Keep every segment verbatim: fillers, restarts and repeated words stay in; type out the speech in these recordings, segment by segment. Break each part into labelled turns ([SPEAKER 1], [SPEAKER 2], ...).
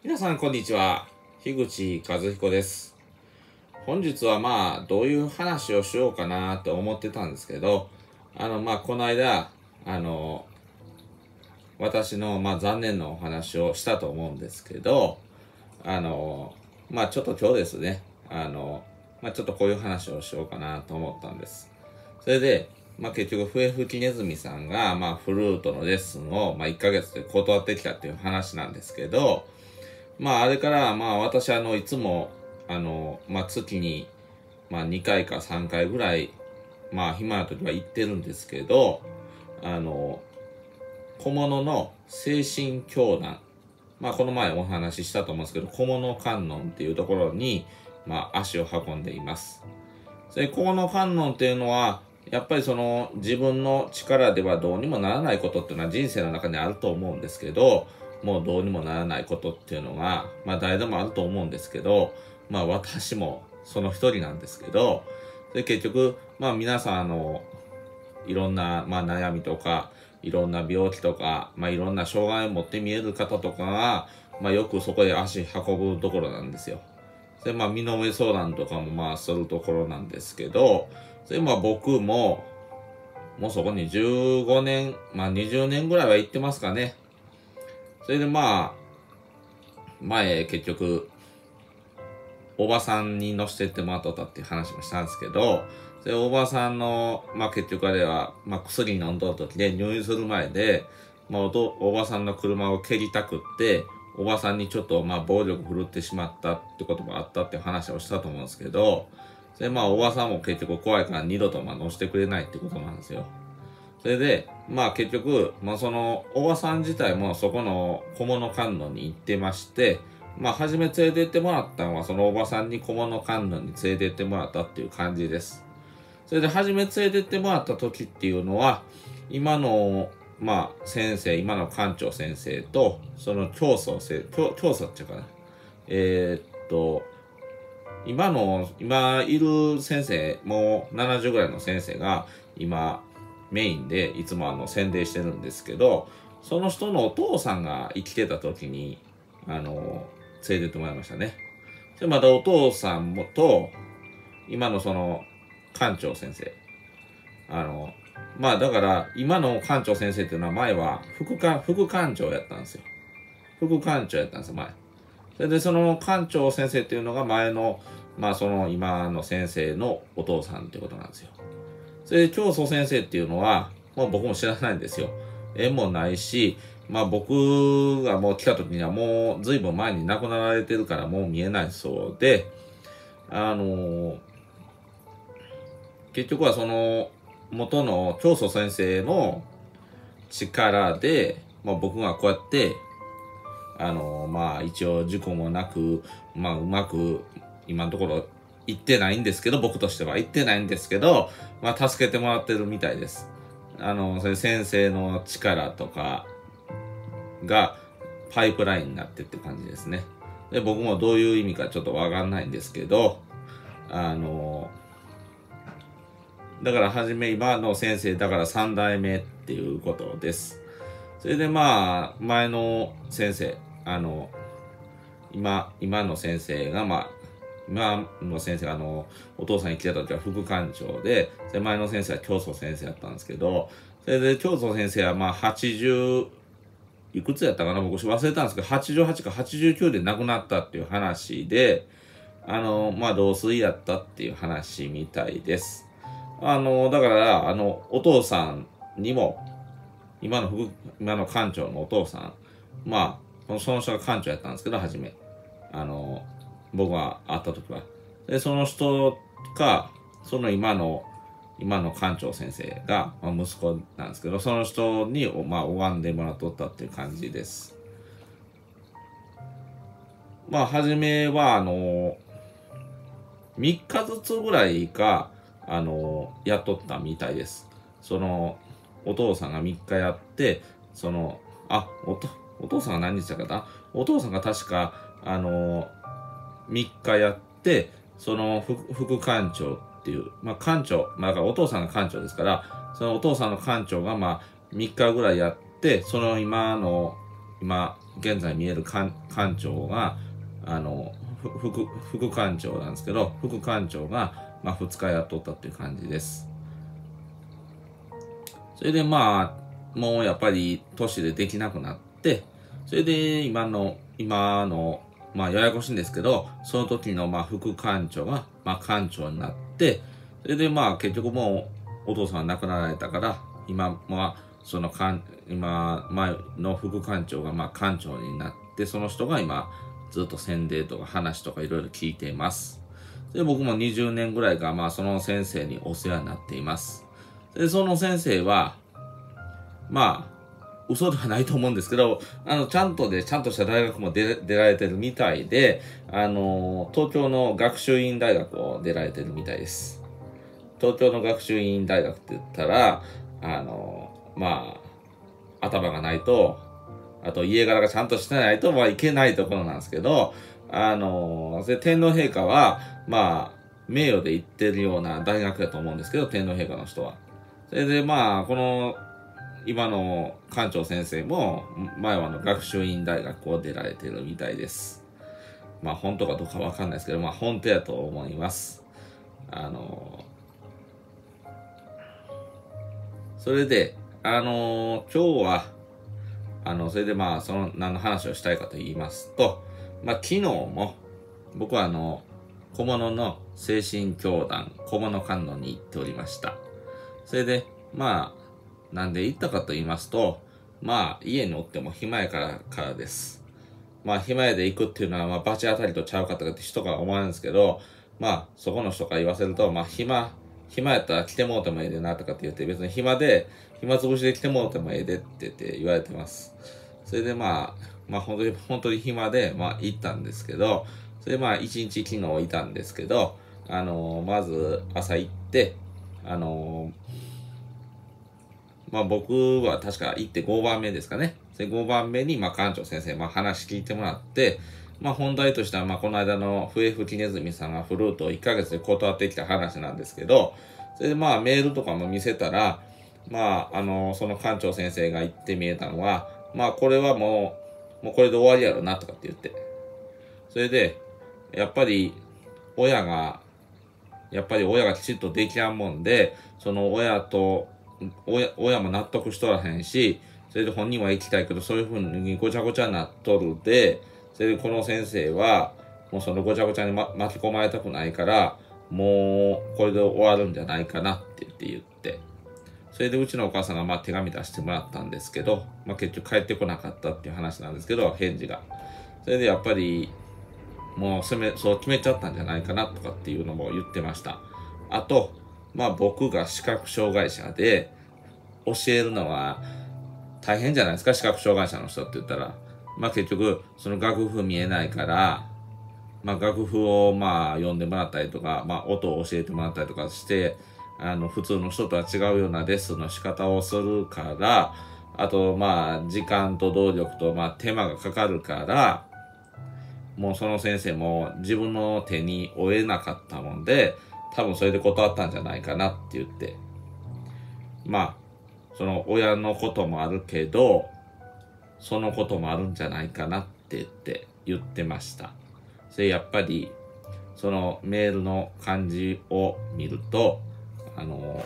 [SPEAKER 1] 皆さんこんにちは。樋口和彦です。本日はまあどういう話をしようかなと思ってたんですけど、あのまあこの間あの私のまあ残念なお話をしたと思うんですけど、あのまあちょっと今日ですね、あのまあちょっとこういう話をしようかなと思ったんです。それでまあ結局笛吹きネズミさんがまあフルートのレッスンをまあいっかげつで断ってきたっていう話なんですけど、まあ、あれから、まあ、私、あの、いつも、あの、まあ、月に、まあ、にかいかさんかいぐらい、まあ、暇な時は行ってるんですけど、あの、小物の精神教団、まあ、この前お話ししたと思うんですけど、小物観音っていうところに、まあ、足を運んでいます。それ、小物観音っていうのは、やっぱりその、自分の力ではどうにもならないことっていうのは人生の中にあると思うんですけど、もうどうにもならないことっていうのが、まあ誰でもあると思うんですけど、まあ私もその一人なんですけど、で結局、まあ皆さんあの、いろんな、まあ、悩みとか、いろんな病気とか、まあいろんな障害を持って見える方とかが、まあよくそこへ足運ぶところなんですよ。で、まあ身の上相談とかもまあするところなんですけど、で、まあ僕も、もうそこにじゅうごねん、まあにじゅうねんぐらいは行ってますかね。それでまあ、前結局、おばさんに乗せてってもらっとったっていう話もしたんですけど、それおばさんの、まあ結局あれは、まあ薬飲んどる時で入院する前で、まあおとおばさんの車を蹴りたくって、おばさんにちょっとまあ暴力振るってしまったってこともあったっていう話をしたと思うんですけど、それまあおばさんも結局怖いから二度とまあ乗せてくれないってことなんですよ。それで、まあ結局、まあその、おばさん自体もそこの小物観音に行ってまして、まあ初め連れて行ってもらったのは、そのおばさんに小物観音に連れて行ってもらったっていう感じです。それで初め連れて行ってもらった時っていうのは、今の、まあ先生、今の館長先生と、その教祖先生、教祖っていうかな。えー、っと、今の、今いる先生、もうななじゅうぐらいの先生が、今、メインでいつもあの宣伝してるんですけど、その人のお父さんが生きてた時に、あの、連れてってもらいましたね。で、またお父さんもと、今のその、館長先生。あの、まあだから、今の館長先生っていうのは前は副館、副館長やったんですよ。副館長やったんですよ、前。それでその館長先生っていうのが前の、まあその今の先生のお父さんっていうことなんですよ。それで教祖先生っていうのは、もう僕も知らないんですよ。縁もないし、まあ僕がもう来た時にはもう随分前に亡くなられてるからもう見えないそうで、あのー、結局はその元の教祖先生の力で、まあ僕がこうやって、あのー、まあ一応事故もなく、まあうまく今のところ行ってないんですけど、僕としては行ってないんですけど、まあ助けてもらってるみたいです。あの、それ先生の力とかがパイプラインになってって感じですね。で、僕もどういう意味かちょっとわかんないんですけど、あの、だからはじめ今の先生だから三代目っていうことです。それでまあ、前の先生、あの、今、今の先生がまあ、今の先生があの、お父さんに来てた時は副館長で、前の先生は教祖先生だったんですけど、それで教祖先生はまあはちじゅう、いくつやったかな僕忘れたんですけど、はちじゅうはちかはちじゅうきゅうで亡くなったっていう話で、あの、まあ老衰やったっていう話みたいです。あの、だから、あの、お父さんにも、今の副、今の館長のお父さん、まあ、その人が館長やったんですけど、はじめ。あの、僕が会った時は。で、その人か、その今の、今の館長先生が、まあ、息子なんですけど、その人に、まあ、拝んでもらっとったっていう感じです。まあ、はじめは、あの、みっかずつぐらいか、あの、やっとったみたいです。その、お父さんがみっかやって、その、あ、おと、お父さんが何日だかなお父さんが確か、あの、みっかやって、その副、副館長っていう、まあ館長、まあお父さんが館長ですから、そのお父さんの館長がまあみっかぐらいやって、その今の、今、 現在見える館館長が、あの、副、副館長なんですけど、副館長が、まあ、ふつかやっとったっていう感じです。それでまあ、もうやっぱり年でできなくなって、それで今の、今の、まあややこしいんですけど、その時のまあ副館長が、まあ館長になって、それでまあ結局もうお父さんは亡くなられたから、今はその館、今、前の副館長がまあ館長になって、その人が今ずっと洗礼とか話とかいろいろ聞いています。で、僕もにじゅうねんぐらいがまあその先生にお世話になっています。で、その先生は、まあ、嘘ではないと思うんですけど、あの、ちゃんとで、ちゃんとした大学も出、出られてるみたいで、あの、東京の学習院大学を出られてるみたいです。東京の学習院大学って言ったら、あの、まあ、頭がないと、あと家柄がちゃんとしてないと、まあ、いけないところなんですけど、あの、で天皇陛下は、まあ、名誉で行ってるような大学だと思うんですけど、天皇陛下の人は。それでまあ、この、今の館長先生も、前はあの学習院大学を出られてるみたいです。まあ本当かどうかわかんないですけど、まあ本当やと思います。あの、それで、あの、今日は、あの、それでまあ、その何の話をしたいかと言いますと、まあ昨日も、僕はあの、小物の精神教団、小物観音に行っておりました。それで、まあ、なんで行ったかと言いますと、まあ、家におっても暇やからからです。まあ、暇やで行くっていうのは、まあ、バチ当たりとちゃうかとかって人が思われるんですけど、まあ、そこの人から言わせると、まあ、暇、暇やったら来てもうてもええでなとかって言って、別に暇で、暇つぶしで来てもうてもええでって言って言われてます。それでまあ、まあ、本当に、本当に暇で、まあ、行ったんですけど、それでまあ、一日昨日いたんですけど、あのー、まず朝行って、あのー、まあ僕は確か行ってごばんめですかね。でごばんめに、まあ館長先生、まあ話聞いてもらって、まあ本題としては、まあこの間の笛吹きネズミさんがフルートをいっかげつで断ってきた話なんですけど、それでまあメールとかも見せたら、まああの、その館長先生が言ってみえたのは、まあこれはもう、もうこれで終わりやろなとかって言って。それで、やっぱり親が、やっぱり親がきちっとできやんもんで、その親と、親、親も納得しとらへんし、それで本人は行きたいけど、そういうふうにごちゃごちゃになっとるで、それでこの先生は、もうそのごちゃごちゃに、ま、巻き込まれたくないから、もうこれで終わるんじゃないかなって言って言って。それでうちのお母さんがまあ手紙出してもらったんですけど、まあ結局帰ってこなかったっていう話なんですけど、返事が。それでやっぱり、もう攻め、そう決めちゃったんじゃないかなとかっていうのも言ってました。あと、まあ僕が視覚障害者で教えるのは大変じゃないですか、視覚障害者の人って言ったら。まあ結局、その楽譜見えないから、まあ楽譜をまあ読んでもらったりとか、まあ音を教えてもらったりとかして、あの普通の人とは違うようなレッスンの仕方をするから、あとまあ時間と労力とまあ手間がかかるから、もうその先生も自分の手に負えなかったもんで、多分それで断ったんじゃないかなって言って。まあ、その親のこともあるけど、そのこともあるんじゃないかなって言って言ってました。それやっぱり、そのメールの感じを見ると、あの、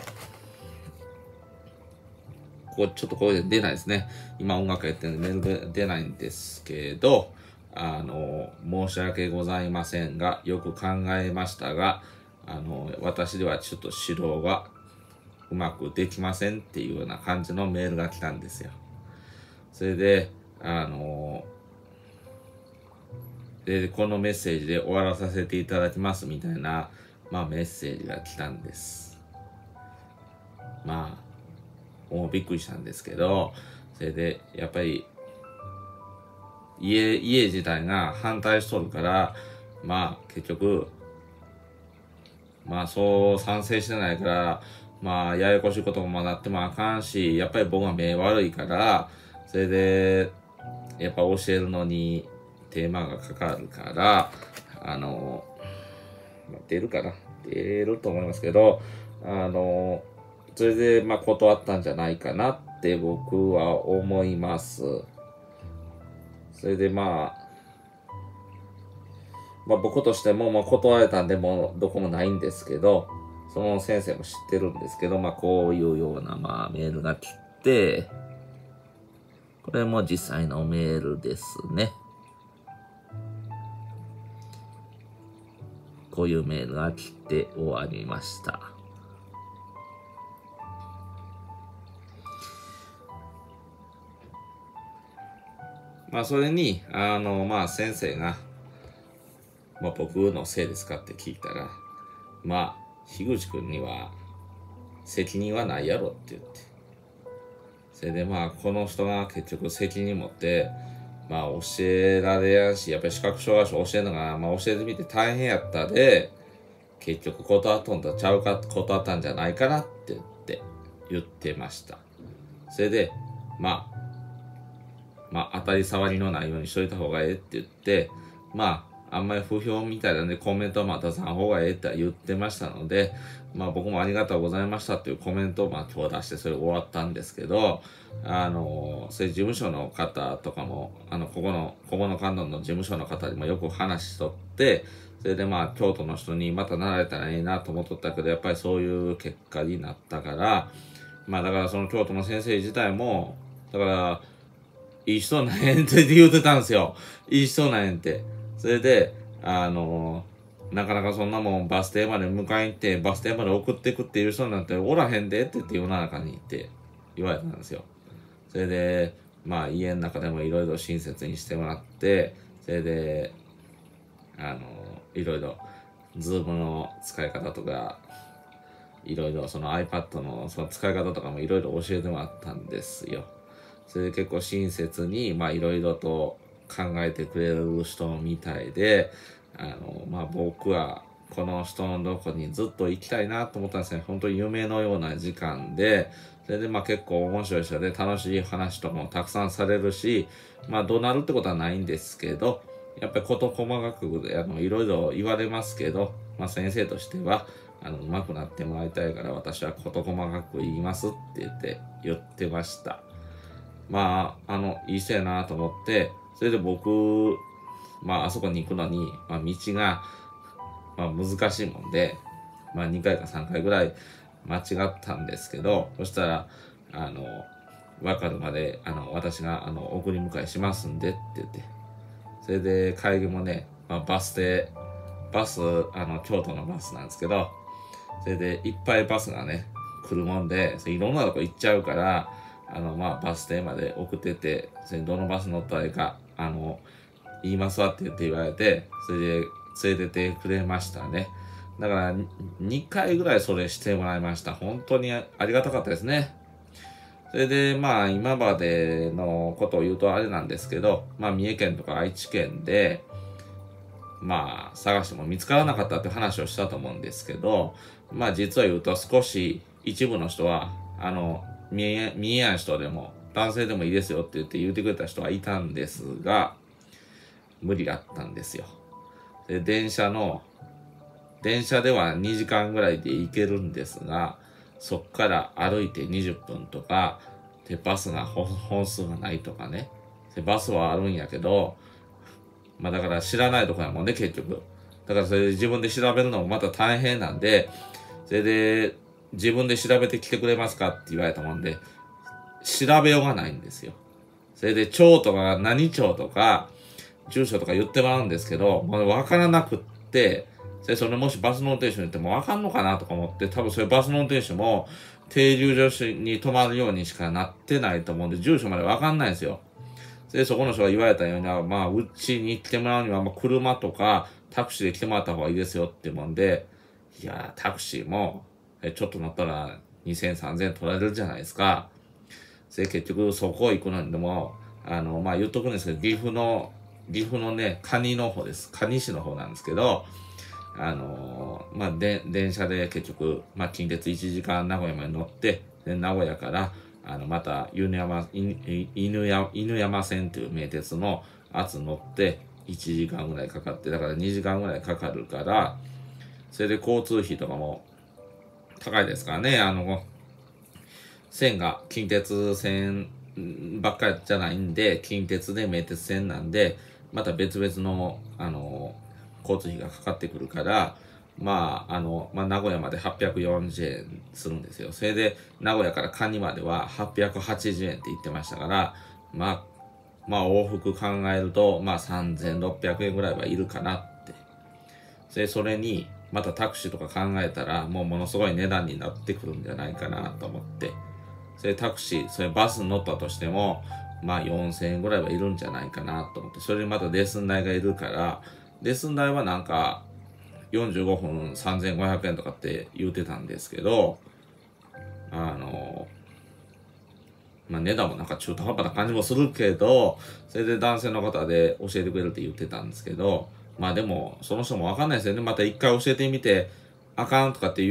[SPEAKER 1] ここちょっとこれで出ないですね。今音楽やってるんでメールで出ないんですけど、あの、申し訳ございませんが、よく考えましたが、あの、私ではちょっと指導がうまくできませんっていうような感じのメールが来たんですよ。それで、あの、で、このメッセージで終わらさせていただきますみたいな、まあメッセージが来たんです。まあ、もうびっくりしたんですけど、それで、やっぱり、家、家自体が反対しとるから、まあ結局、まあそう賛成してないから、まあややこしいこともなってもあかんし、やっぱり僕は目悪いから、それで、やっぱ教えるのに手間がかかるから、あの、出るかな出ると思いますけど、あの、それでまあ断ったんじゃないかなって僕は思います。 それでまあ、まあ僕としても、まあ断られたんでもうどこもないんですけど、その先生も知ってるんですけど、まあこういうようなまあメールが来て、これも実際のメールですね。こういうメールが来て終わりました。まあそれに、あの、まあ先生が、まあ僕のせいですかって聞いたら、まあ、樋口くんには責任はないやろって言って。それでまあ、この人が結局責任持って、まあ教えられやんし、やっぱり視覚障害者教えるのが、まあ教えてみて大変やったで、結局断っとんとちゃうか、断ったんじゃないかなって言って、言ってました。それで、まあ、まあ当たり障りのないようにしといた方がええって言って、まあ、あんまり不評みたいなんでコメントをまたさん方がええって言ってましたので、まあ僕もありがとうございましたっていうコメントをまあ今日出してそれ終わったんですけど、あの、それ事務所の方とかも、あの、ここの、ここの観音の事務所の方にもよく話しとって、それでまあ京都の人にまたなられたらいいなと思っとったけど、やっぱりそういう結果になったから、まあだからその京都の先生自体も、だから、いい人なんやんって言うてたんですよ。いい人なんやんって。それで、あのー、なかなかそんなもんバス停まで迎えに行って、バス停まで送ってくっていう人なんておらへんでって言って世の中にって言われたんですよ。それで、まあ家の中でもいろいろ親切にしてもらって、それで、あのー、いろいろ、ズームの使い方とか、いろいろその iPad のその使い方とかもいろいろ教えてもらったんですよ。それで結構親切に、まあいろいろと考えてくれる人みたいで、あの、まあ僕はこの人のどこにずっと行きたいなと思ったんですね。本当に夢のような時間で、それでまあ結構面白い人で楽しい話とかもたくさんされるし、まあどうなるってことはないんですけど、やっぱり事細かくであのいろいろ言われますけど、まあ先生としては、あの、上手くなってもらいたいから私は事細かく言いますって言って言ってました。まあ、あの、いい人やなと思って、それで僕、まあ、あそこに行くのに、まあ、道が、まあ、難しいもんで、まあ、にかいかさんかいぐらい間違ったんですけど、そしたら、あの、わかるまで、あの、私が、あの、送り迎えしますんでって言って、それで、帰りもね、まあ、バス停、バス、あの、京都のバスなんですけど、それで、いっぱいバスがね、来るもんで、いろんなとこ行っちゃうから、あの、まあ、バス停まで送ってて、それでどのバス乗ったらいいか、あの、言いますわって言って言われて、それで連れてってくれましたね。だから、にかいぐらいそれしてもらいました。本当にありがたかったですね。それで、まあ、今までのことを言うとあれなんですけど、まあ、三重県とか愛知県で、まあ、探しても見つからなかったって話をしたと思うんですけど、まあ、実は言うと少し一部の人は、あの、見え、見えやん人でも、男性でもいいですよって言って言ってくれた人はいたんですが、無理だったんですよ。で、電車の、電車ではにじかんぐらいで行けるんですが、そっから歩いてにじゅっぷんとか、で、バスが本数がないとかね。で、バスはあるんやけど、まあだから知らないとこやもんね、結局。だからそれで自分で調べるのもまた大変なんで、それで、自分で調べてきてくれますかって言われたもんで、調べようがないんですよ。それで、町とか何町とか、住所とか言ってもらうんですけど、もうわからなくって、で、それもしバスの運転手に言ってもわかんのかなとか思って、多分それバスの運転手も停留所に止まるようにしかなってないと思うんで、住所までわかんないんですよ。で、そこの人が言われたように、まあ、うちに来てもらうには、まあ、車とかタクシーで来てもらった方がいいですよってもんで、いやー、タクシーも、え、ちょっと乗ったらにせん、さんぜん取られるじゃないですか。で、結局そこ行くのにでも、あの、まあ、言っとくんですけど、岐阜の、岐阜のね、蟹の方です。蟹市の方なんですけど、あのー、まあ、で、電車で結局、まあ、近鉄いちじかん名古屋まで乗って、で、名古屋から、あの、また、犬山、犬山、犬山線という名鉄の圧乗って、いちじかんぐらいかかって、だからにじかんぐらいかかるから、それで交通費とかも高いですからね、あの、線が、近鉄線ばっかりじゃないんで、近鉄で名鉄線なんで、また別々の、あの、交通費がかかってくるから、まあ、あの、まあ、名古屋まではっぴゃくよんじゅうえんするんですよ。それで、名古屋からカニまでははっぴゃくはちじゅうえんって言ってましたから、まあ、まあ、往復考えると、まあ、さんぜんろっぴゃくえんぐらいはいるかなって。で、それに、またタクシーとか考えたら、もうものすごい値段になってくるんじゃないかなと思って。それタクシー、それバスに乗ったとしても、まあよんせんえんぐらいはいるんじゃないかなと思って。それにまたレッスン代がいるから、レッスン代はなんか、よんじゅうごふんさんぜんごひゃくえんとかって言うてたんですけど、あの、まあ値段もなんか中途半端な感じもするけど、それで男性の方で教えてくれるって言ってたんですけど、まあでも、その人もわかんないですよね。また一回教えてみて、あかんとかっていう、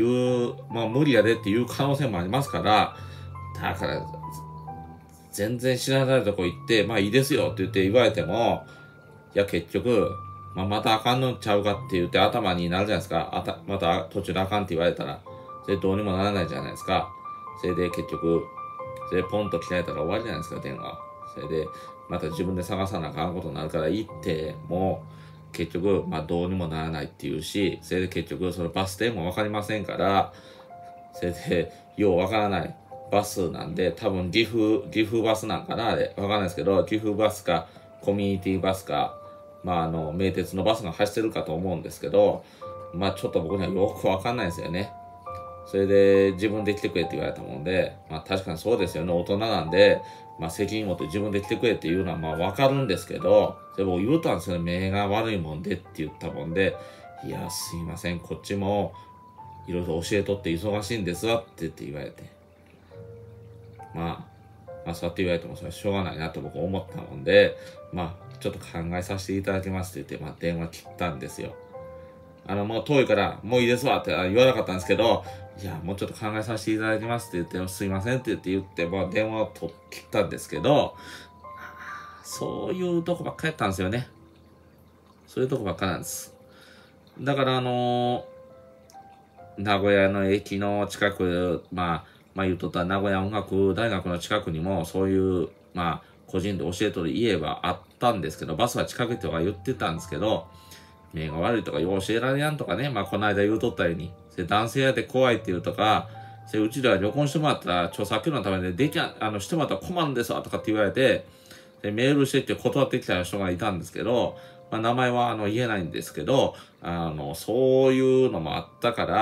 [SPEAKER 1] まあ無理やでっていう可能性もありますから、だから、全然知らないとこ行って、まあいいですよって言って言われても、いや結局、まあまたあかんのちゃうかって言って頭になるじゃないですか。あた、また途中であかんって言われたら、それどうにもならないじゃないですか。それで結局、それでポンと切られたら終わりじゃないですか、電話。それで、また自分で探さなあかんことになるから行って、もう、結局、まあどうにもならないっていうし、それで結局、そのバス停もわかりませんから、それで、ようわからないバスなんで、多分岐阜、岐阜バスなんかなあれ。わかんないですけど、岐阜バスか、コミュニティバスか、まああの、名鉄のバスが走ってるかと思うんですけど、まあちょっと僕にはよくわかんないですよね。それで自分で来てくれって言われたもんで、まあ確かにそうですよね。大人なんで、まあ責任持って自分で来てくれっていうのはまあわかるんですけど、でも言うたんですよね。目が悪いもんでって言ったもんで、いや、すいません。こっちもいろいろ教えとって忙しいんですわって言って言われて。まあ、まあそうやって言われてもそれはしょうがないなと僕思ったもんで、まあちょっと考えさせていただきますって言って、まあ電話切ったんですよ。あの、もう遠いから、もういいですわって言わなかったんですけど、いや、もうちょっと考えさせていただきますって言って、すいませんって言って言って、まあ電話を取っ切ったんですけど、そういうとこばっかりやったんですよね。そういうとこばっかなんです。だからあのー、名古屋の駅の近く、まあ、まあ言うとった名古屋音楽大学の近くにも、そういう、まあ、個人で教えとる家はあったんですけど、バスは近くとか言ってたんですけど、目が悪いとか、よう教えられやんとかね、まあこの間言うとったように、男性やで怖いって言うとか、うちでは旅行してもらったら、著作権のためでできゃ、あの、してもらったら困るんですわとかって言われて、でメールしてって断ってきた人がいたんですけど、まあ名前はあの言えないんですけど、あの、そういうのもあったから、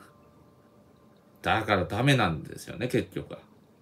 [SPEAKER 1] だからダメなんですよね、結局は。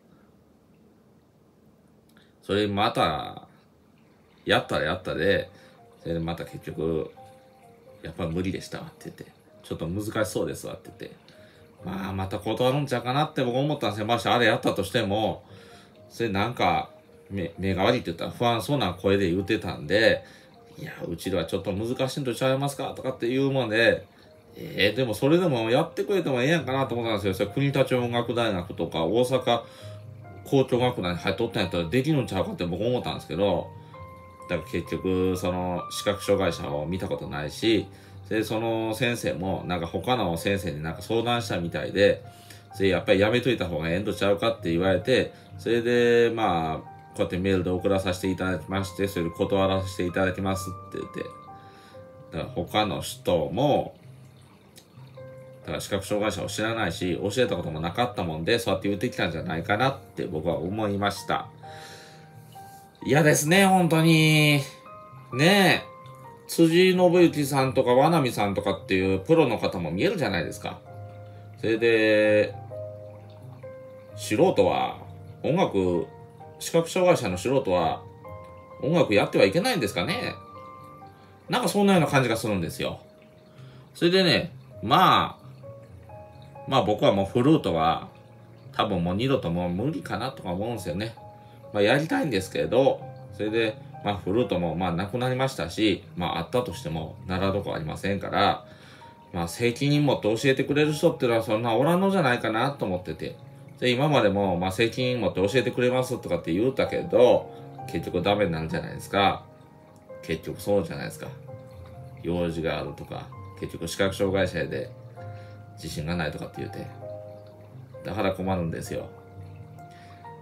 [SPEAKER 1] それまた、やったらやったで、それでまた結局、やっぱり無理でしたわって言って、ちょっと難しそうですわって言って、まあまた断るんちゃうかなって僕思ったんですよ。ましてあれやったとしても、それなんか、目、目が悪いって言ったら不安そうな声で言ってたんで、いや、うちではちょっと難しいんとちゃいますかとかって言うもんで、えー、でもそれでもやってくれてもええやんかなと思ったんですよ。それ国立音楽大学とか大阪交響楽団に入っとったんやったらできるんちゃうかって僕思ったんですけど、だから結局、その視覚障害者を見たことないし、で、その先生もなんか他の先生になんか相談したみたいで、それやっぱりやめといた方がええんとちゃうかって言われて、それで、まあ、こうやってメールで送らさせていただきまして、それで断らせていただきますって言って、だから他の人も、だから視覚障害者を知らないし、教えたこともなかったもんで、そうやって言ってきたんじゃないかなって僕は思いました。嫌ですね、本当に。ねえ。辻信之さんとか和波さんとかっていうプロの方も見えるじゃないですか。それで、素人は、音楽、視覚障害者の素人は、音楽やってはいけないんですかね。なんかそんなような感じがするんですよ。それでね、まあ、まあ僕はもうフルートは、多分もう二度ともう無理かなとか思うんですよね。まあやりたいんですけど、それで、まあフルートもまあなくなりましたし、まああったとしても習うとこありませんから、まあ責任持って教えてくれる人っていうのはそんなおらんのじゃないかなと思ってて。で、今までもまあ責任持って教えてくれますとかって言うたけど、結局ダメになるじゃないですか。結局そうじゃないですか。用事があるとか、結局視覚障害者で自信がないとかって言うて。だから困るんですよ。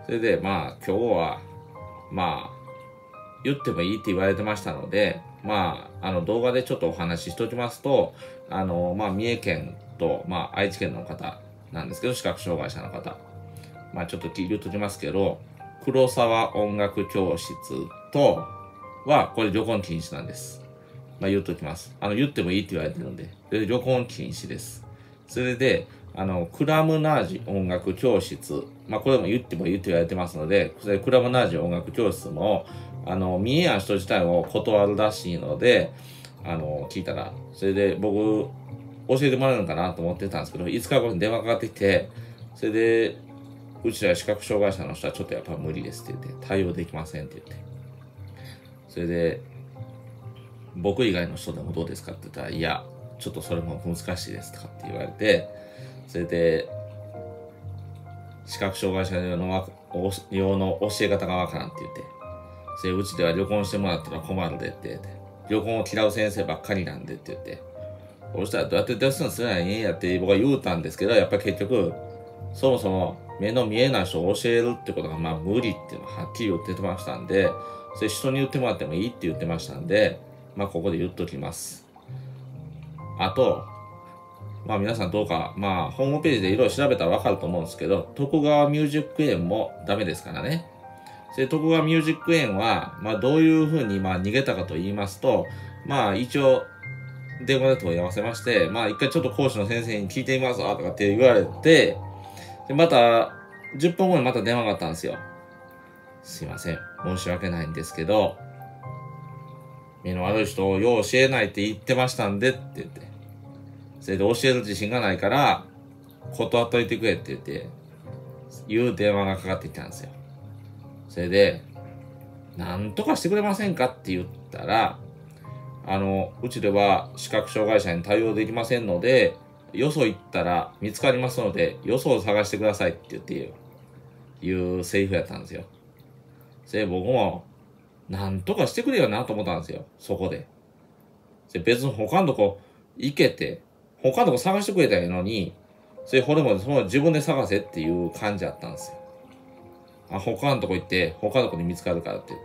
[SPEAKER 1] それで、まあ、今日は、まあ、言ってもいいって言われてましたので、まあ、あの、動画でちょっとお話ししておきますと、あの、まあ、三重県と、まあ、愛知県の方なんですけど、視覚障害者の方。まあ、ちょっと言っときますけど、黒沢音楽教室とは、これ旅行禁止なんです。まあ、言っときます。あの、言ってもいいって言われてるんで、で旅行禁止です。それで、あの、クラムナージ音楽教室。まあ、これも言ってもいいって言われてますので、それクラムナージ音楽教室も、あの、見えやん人自体を断るらしいので、あの、聞いたら、それで僕、教えてもらえるのかなと思ってたんですけど、いつかごに電話かかってきて、それで、うちら視覚障害者の人はちょっとやっぱ無理ですって言って、対応できませんって言って。それで、僕以外の人でもどうですかって言ったら、いや、ちょっとそれも難しいですとかって言われて、それで、視覚障害者用の用の教え方がわからんって言って、それうちでは旅行してもらったら困るでって言って、旅行を嫌う先生ばっかりなんでって言って、そしたらどうやってレッスンするのがいいんやって僕は言うたんですけど、やっぱり結局、そもそも目の見えない人を教えるってことがまあ無理っていうのははっきり言ってましたんで、それ人に言ってもらってもいいって言ってましたんで、まあここで言っときます。あと、まあ皆さんどうか、まあホームページでいろいろ調べたらわかると思うんですけど、徳川ミュージック園もダメですからね。で、徳川ミュージック園は、まあどういうふうにまあ逃げたかと言いますと、まあ一応電話で問い合わせまして、まあ一回ちょっと講師の先生に聞いてみますわとかって言われて、で、またじゅっぷんごにまた電話があったんですよ。すいません。申し訳ないんですけど、目の悪い人をよう教えないって言ってましたんでって言って。それで教える自信がないから、断っといてくれって言って、いう電話がかかってきたんですよ。それで、なんとかしてくれませんかって言ったら、あの、うちでは視覚障害者に対応できませんので、よそ行ったら見つかりますので、よそを探してくださいって言っていう、いうセリフやったんですよ。それで僕も、なんとかしてくれよなと思ったんですよ。そこで。で別に他のとこ行けて、他のとこ探してくれたらいいのに、それほれもその自分で探せっていう感じだったんですよ。あ、他のとこ行って、他のとこに見つかるからって言って、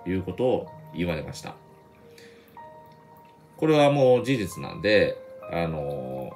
[SPEAKER 1] いうことを言われました。これはもう事実なんで、あの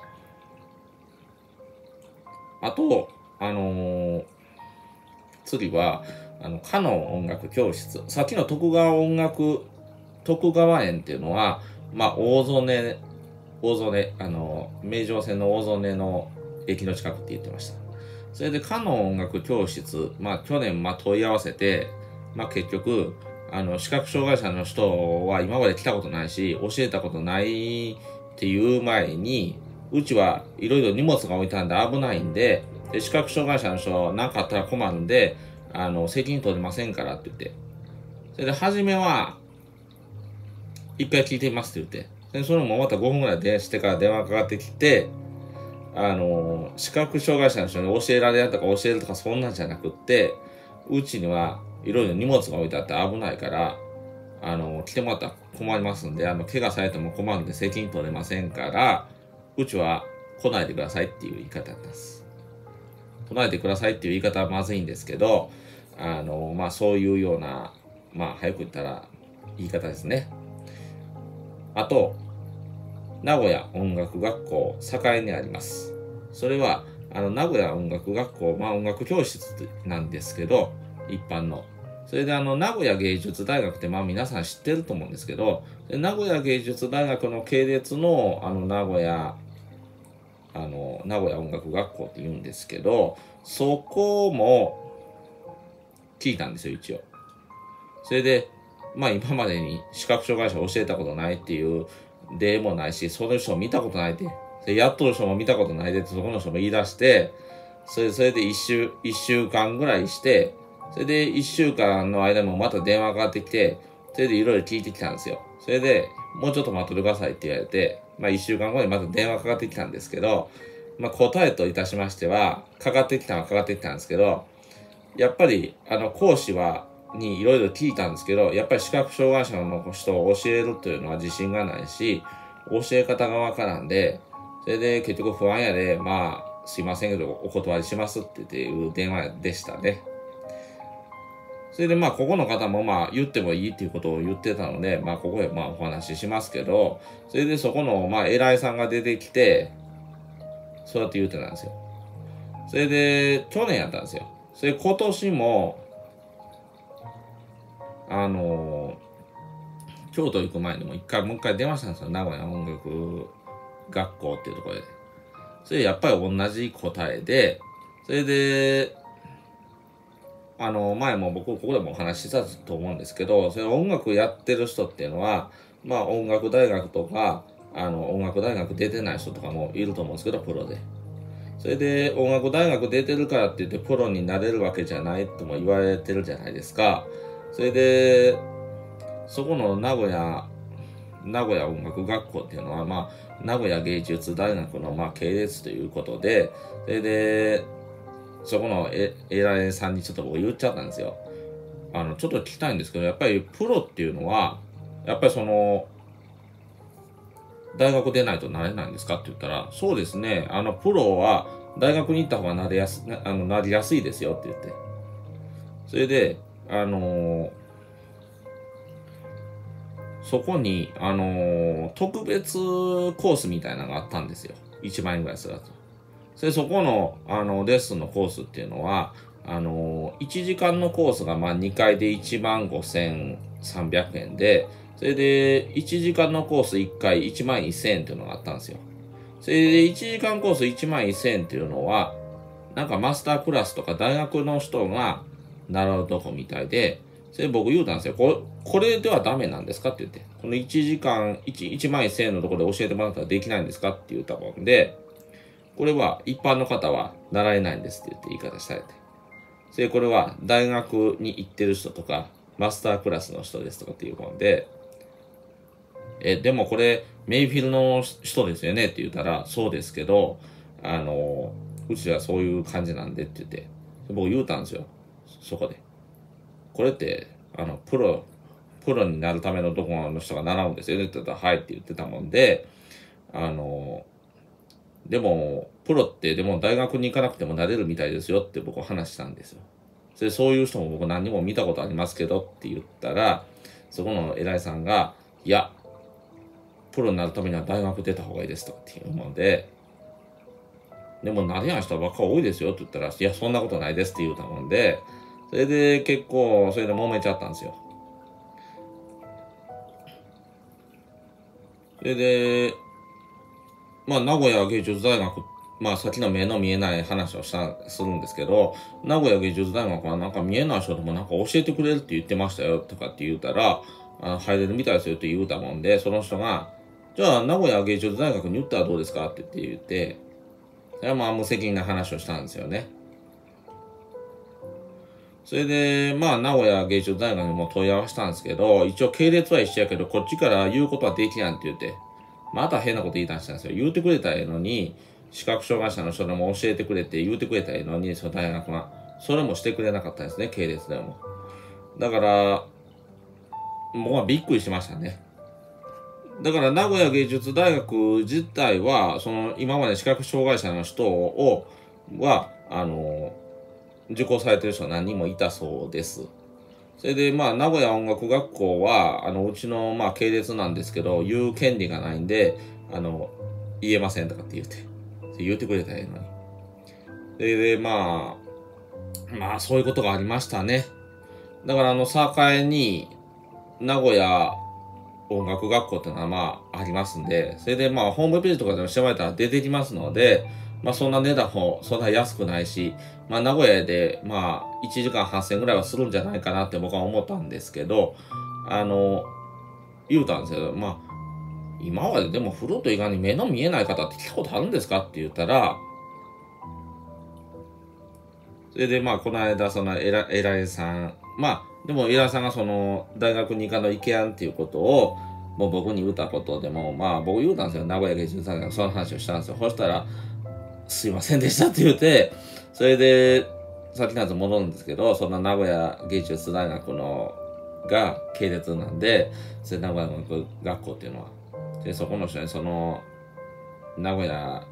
[SPEAKER 1] ー、あと、あのー、次は、あの、カノン音楽教室。さっきの徳川音楽、徳川園っていうのは、まあ、大曽根、大曽根、あの、名城線の大曽根の駅の近くって言ってました。それで、カノン音楽教室、まあ、去年、まあ、問い合わせて、まあ、結局、あの、視覚障害者の人は今まで来たことないし、教えたことないっていう前に、うちはいろいろ荷物が置いてあるんで危ないんで、で視覚障害者の人何かあったら困るんで、あの、責任取れませんからって言って。それで、初めは、一回聞いてみますって言って。で、それもまたごふんぐらい電話してから電話かかってきて、あの、視覚障害者の人に教えられるとか教えるとかそんなんじゃなくって、うちにはいろいろ荷物が置いてあって危ないから、あの、来てもらったら困りますんで、あの、怪我されても困るんで責任取れませんから、うちは来ないでくださいっていう言い方だったんです。来ないでくださいっていう言い方はまずいんですけど、あの、まあそういうような、まあ早く言ったら言い方ですね。あと、名古屋音楽学校栄にあります。それは、あの、名古屋音楽学校、まあ音楽教室なんですけど、一般の。それであの、名古屋芸術大学ってまあ皆さん知ってると思うんですけど、名古屋芸術大学の系列の、あの、名古屋、あの、名古屋音楽学校って言うんですけど、そこも聞いたんですよ、一応。それで、まあ今までに視覚障害者を教えたことないっていう例もないし、その人を見たことないって、でやっとる人も見たことないでってそこの人も言い出して、それ、それで一週、一週間ぐらいして、それで一週間の間もまた電話がかかってきて、それでいろいろ聞いてきたんですよ。それで、もうちょっと待っててくださいって言われて、まあ一週間後にまた電話かかってきたんですけど、まあ答えといたしましては、かかってきたのはかかってきたんですけど、やっぱり、あの、講師は、にいろいろ聞いたんですけど、やっぱり視覚障害者の人を教えるというのは自信がないし、教え方がわからんで、それで結局不安やで、まあ、すいませんけど、お断りしますっていう電話でしたね。 それでまあここの方もまあ言ってもいいっていうことを言ってたので、まあここでまあお話ししますけど、それでそこのまあ偉いさんが出てきて、そうやって言ってたんですよ。それで去年やったんですよ。それで今年も、あのー、京都行く前にも一回もう一回出ましたんですよ。名古屋音楽学校っていうところで。それやっぱり同じ答えで、それで、あの、前も僕、ここでもお話ししたと思うんですけど、それ音楽やってる人っていうのは、まあ音楽大学とか、あの、音楽大学出てない人とかもいると思うんですけど、プロで。それで、音楽大学出てるからって言ってプロになれるわけじゃないとも言われてるじゃないですか。それで、そこの名古屋、名古屋音楽学校っていうのは、まあ、名古屋芸術大学のまあ系列ということで、それで、そこのえ偉いさんにちょっと僕言っちゃったんですよ。あの、ちょっと聞きたいんですけど、やっぱりプロっていうのは、やっぱりその、大学出ないとなれないんですかって言ったら、そうですね、あの、プロは大学に行った方がなれやす、あの、なりやすいですよって言って。それで、あのー、そこに、あのー、特別コースみたいなのがあったんですよ。いちまんえんぐらいするやつ。それそこの、あの、レッスンのコースっていうのは、あの、いちじかんのコースが、まあ、にかいでいちまんごせんさんびゃくえんで、それで、いちじかんのコースいっかいいちまんせんえんっていうのがあったんですよ。それで、いちじかんコースいちまんせんえんっていうのは、なんかマスタークラスとか大学の人が習うとこみたいで、それ僕言うたんですよ。これ、これではダメなんですかって言って。このいちじかん、いちまんせんえんのところで教えてもらったらできないんですかって言ったもんで、これは一般の方は習えないんですって言って言い方されて。それこれは大学に行ってる人とか、マスタークラスの人ですとかっていう本で、え、でもこれメイフィルの人ですよねって言ったら、そうですけど、あの、うちはそういう感じなんでって言って、僕言うたんですよ。そこで。これって、あの、プロ、プロになるためのどこの人が習うんですよねって言ったら、はいって言ってたもんで、あの、でも、プロってでも大学に行かなくてもなれるみたいですよって僕は話したんですよ。それそういう人も僕何人も見たことありますけどって言ったら、そこの偉いさんが、いや、プロになるためには大学出た方がいいですとかっていうので、でもなれやん人ばっか多いですよって言ったら、いや、そんなことないですって言うたもんで、それで結構、それで揉めちゃったんですよ。それで、まあ、名古屋芸術大学、まあ、先の目の見えない話をした、するんですけど、名古屋芸術大学はなんか見えない人でもなんか教えてくれるって言ってましたよとかって言うたら、あ入れるみたいですよって言うたもんで、その人が、じゃあ名古屋芸術大学に言ったらどうですかって言って言って、それはまあ無責任な話をしたんですよね。それで、まあ、名古屋芸術大学にも問い合わせたんですけど、一応系列は一緒やけど、こっちから言うことはできやんって言って、また変なこと言い出したんですよ。言うてくれたらええのに、視覚障害者の人でも教えてくれて言うてくれたらええのに、その大学が。それもしてくれなかったですね、系列でも。だから、僕はびっくりしましたね。だから名古屋芸術大学自体は、その今まで視覚障害者の人を、は、あの、受講されてる人は何人もいたそうです。それで、まあ、名古屋音楽学校は、あの、うちの、まあ、系列なんですけど、言う権利がないんで、あの、言えませんとかって言って、言ってくれたらいいのに。で、で、まあ、まあ、そういうことがありましたね。だから、あの、栄に、名古屋音楽学校っていうのは、まあ、ありますんで、それで、まあ、ホームページとかでも調べたら出てきますので、まあ、そんな値段も、そんな安くないし、まあ、名古屋で、まあ、いちじかんはっせんえんぐらいはするんじゃないかなって僕は思ったんですけど、あの、言うたんですけど、まあ、今まででもフロート以外に目の見えない方って聞いたことあるんですかって言ったら、それでまあ、この間、その、えら、偉いさん、まあ、でも偉いさんがその、大学に行かの行けやんっていうことを、もう僕に言うたことでも、まあ、僕言うたんですよ。名古屋芸術大学、その話をしたんですよ。そしたら、すいませんでしたって言って、それで、さっきのやつ戻るんですけど、その名古屋芸術大学の、が系列なんで、それ名古屋音楽学校っていうのは。で、そこの人にその、名古屋、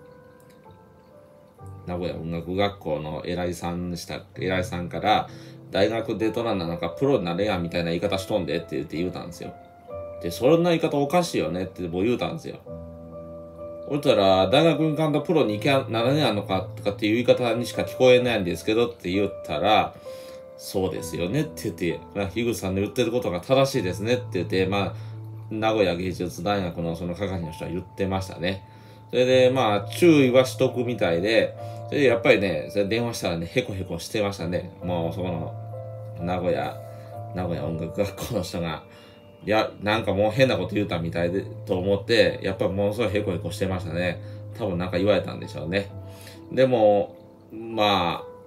[SPEAKER 1] 名古屋音楽学校の偉いさんした、偉いさんから、 大学出とらんなのかプロになれやんみたいな言い方しとんでって言って言うたんですよ。で、そんな言い方おかしいよねって僕言うたんですよ。そしたら、大学に行かんとプロに行けならねやんのかとかっていう言い方にしか聞こえないんですけどって言ったら、そうですよねって言って、まあ、樋口さんの言ってることが正しいですねって言って、まあ、名古屋芸術大学のその係の人は言ってましたね。それで、まあ、注意はしとくみたいで、それでやっぱりね、それ電話したらね、ヘコヘコしてましたね。もう、そこの、名古屋、名古屋音楽学校の人が、いや、なんかもう変なこと言うたみたいで、と思って、やっぱものすごいヘコヘコしてましたね。多分なんか言われたんでしょうね。でも、まあ、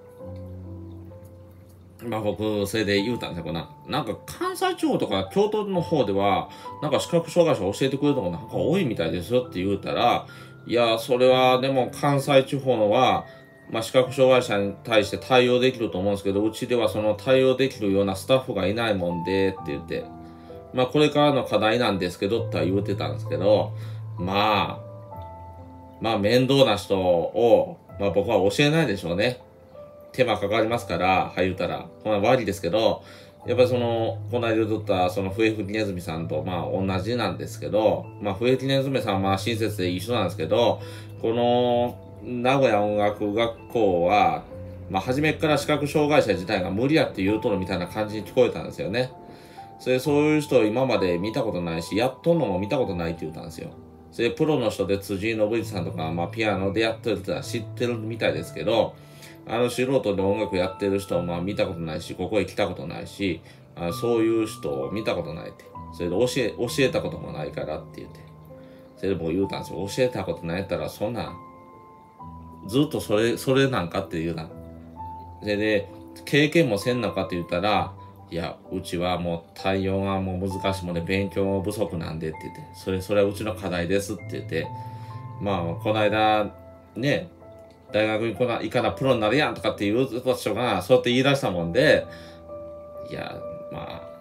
[SPEAKER 1] まあ僕、それで言うたんですよ、な。なんか関西地方とか京都の方では、なんか視覚障害者教えてくれるのがなんか多いみたいですよって言うたら、いや、それはでも関西地方のは、まあ視覚障害者に対して対応できると思うんですけど、うちではその対応できるようなスタッフがいないもんで、って言って、まあこれからの課題なんですけどっては言うてたんですけど、まあ、まあ面倒な人を、まあ僕は教えないでしょうね。手間かかりますから、はい言うたら。まあ悪いですけど、やっぱりその、この間言っとったその笛吹きネズミさんとまあ同じなんですけど、まあ笛吹きネズミさんはまあ親切で一緒なんですけど、この名古屋音楽学校は、まあ初めから視覚障害者自体が無理やって言うとるみたいな感じに聞こえたんですよね。それそういう人を今まで見たことないし、やっとんのも見たことないって言ったんですよ。それプロの人で辻井信一さんとか、まあピアノでやってるってのは知ってるみたいですけど、あの素人で音楽やってる人をまあ見たことないし、ここへ来たことないし、あそういう人を見たことないって。それで教え、教えたこともないからって言って。それでもう言うたんですよ。教えたことないったらそんな、ずっとそれ、それなんかって言うな。それで、経験もせんのかって言ったら、いや、うちはもう対応がもう難しいもんで勉強も不足なんでって言って、それ、それはうちの課題ですって言って、まあ、この間、ね、大学に来な、行かなプロになるやんとかっていう人が、そうやって言い出したもんで、いや、まあ、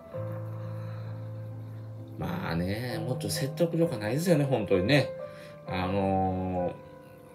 [SPEAKER 1] まあね、もっと説得力ないですよね、本当にね。あのー、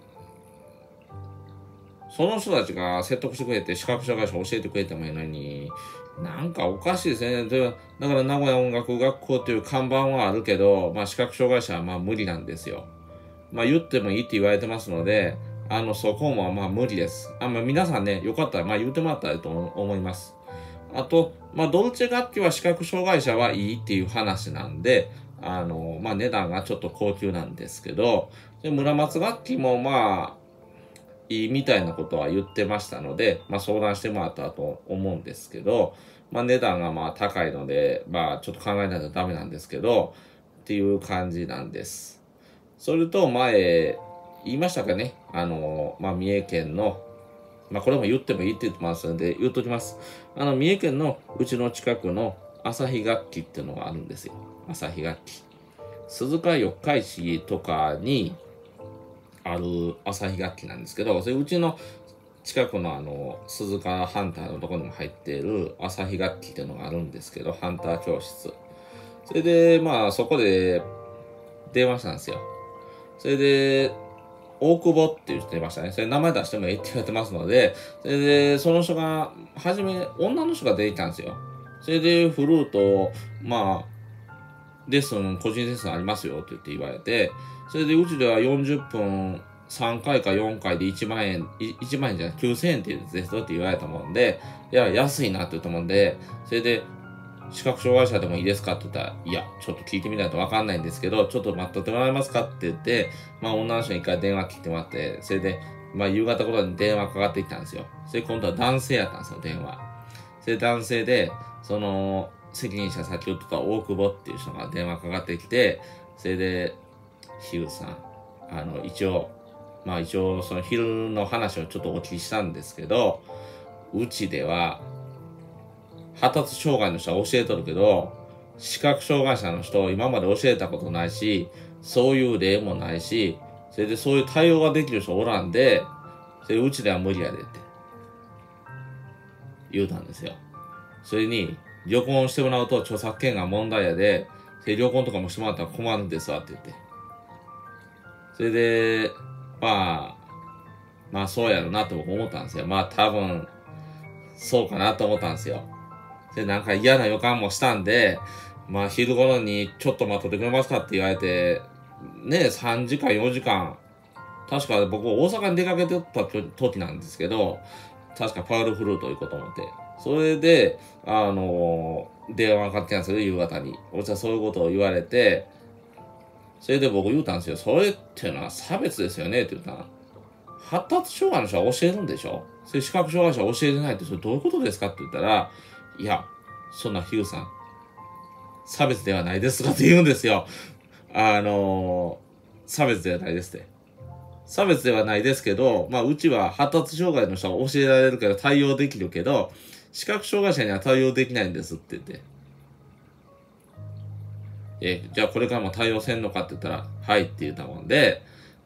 [SPEAKER 1] その人たちが説得してくれて、視覚障害者教えてくれてもいいのに、なんかおかしいですね。でだから名古屋音楽学校という看板はあるけど、まあ視覚障害者はまあ無理なんですよ。まあ言ってもいいって言われてますので、あの、そこもまあ無理です。あ、まあ皆さんね、よかったらまあ言ってもらったらと思います。あと、まあドルチェ楽器は視覚障害者はいいっていう話なんで、あの、まあ値段がちょっと高級なんですけど、で村松楽器もまあ、いいみたいなことは言ってましたので、まあ相談してもらったらと思うんですけど、まあ値段がまあ高いので、まあちょっと考えないとダメなんですけど、っていう感じなんです。それと前、言いましたかね、あの、まあ三重県の、まあこれも言ってもいいって言ってますので、言っときます。あの、三重県のうちの近くの朝日楽器っていうのがあるんですよ。朝日楽器。鈴鹿四日市とかに、ある朝日楽器なんですけど、それうちの近くのあの、鈴鹿ハンターのところにも入っている朝日楽器っていうのがあるんですけど、ハンター教室。それで、まあそこで電話したんですよ。それで、大久保って言ってましたね。それ名前出してもいいって言われてますので、それで、その人が、はじめ、女の人が出てきたんですよ。それで、フルート、まあ、レッスン、個人レッスンありますよって言って言われて、それでうちではよんじゅっぷんさんかいかよんかいでいちまんえん、いちまんえんじゃない、きゅうせんえんって言うんですよって言われたもんで、いや、安いなって言ったもんで、それで、視覚障害者でもいいですかって言ったら、いや、ちょっと聞いてみないとわかんないんですけど、ちょっと待っとってもらえますかって言って、まあ女の人に一回電話切ってもらって、それで、まあ夕方頃に電話かかってきたんですよ。それ今度は男性やったんですよ、電話。それ男性で、その、責任者先ほど言った大久保っていう人が電話かかってきて、それで、ヒュさん、あの、一応、まあ一応その昼の話をちょっとお聞きしたんですけど、うちでは、発達障害の人は教えとるけど、視覚障害者の人を今まで教えたことないし、そういう例もないし、それでそういう対応ができる人おらんで、それうちでは無理やでって言うたんですよ。それに、旅行してもらうと著作権が問題やで、それ旅行とかもしてもらったら困るんですわって言って。それで、まあ、まあそうやろなと僕思ったんですよ。まあ多分、 そうかなと思ったんですよ。で、なんか嫌な予感もしたんで、まあ昼頃にちょっと待っとってくれますかって言われて、ね、さんじかんよじかん、確か僕大阪に出かけてた時なんですけど、確かパールフルート行こうと思って。それで、あのー、電話かかってきたんですよ、夕方に。お茶そういうことを言われて、それで僕言うたんですよ。それっていうのは差別ですよねって言ったら、発達障害の人は教えるんでしょ、それ視覚障害者は教えてないって、それどういうことですかって言ったら、いや、そんなヒューさん、差別ではないですかって言うんですよ。あのー、差別ではないですって。差別ではないですけど、まあ、うちは発達障害の人は教えられるから対応できるけど、視覚障害者には対応できないんですって言って。え、じゃあこれからも対応せんのかって言ったら、はいって言ったもんで、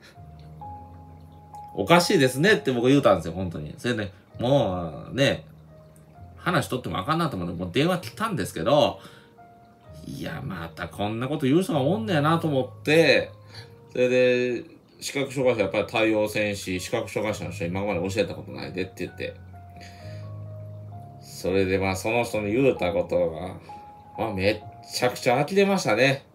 [SPEAKER 1] おかしいですねって僕言うたんですよ、本当に。それで、もうね、話しとってもあかんなと思って、もう電話来たんですけど、いや、またこんなこと言う人がおんねやなと思って、それで、視覚障害者やっぱり対応せんし、視覚障害者の人今まで教えたことないでって言って、それでまあその人に言うたことが、まあめっちゃくちゃ呆れましたね。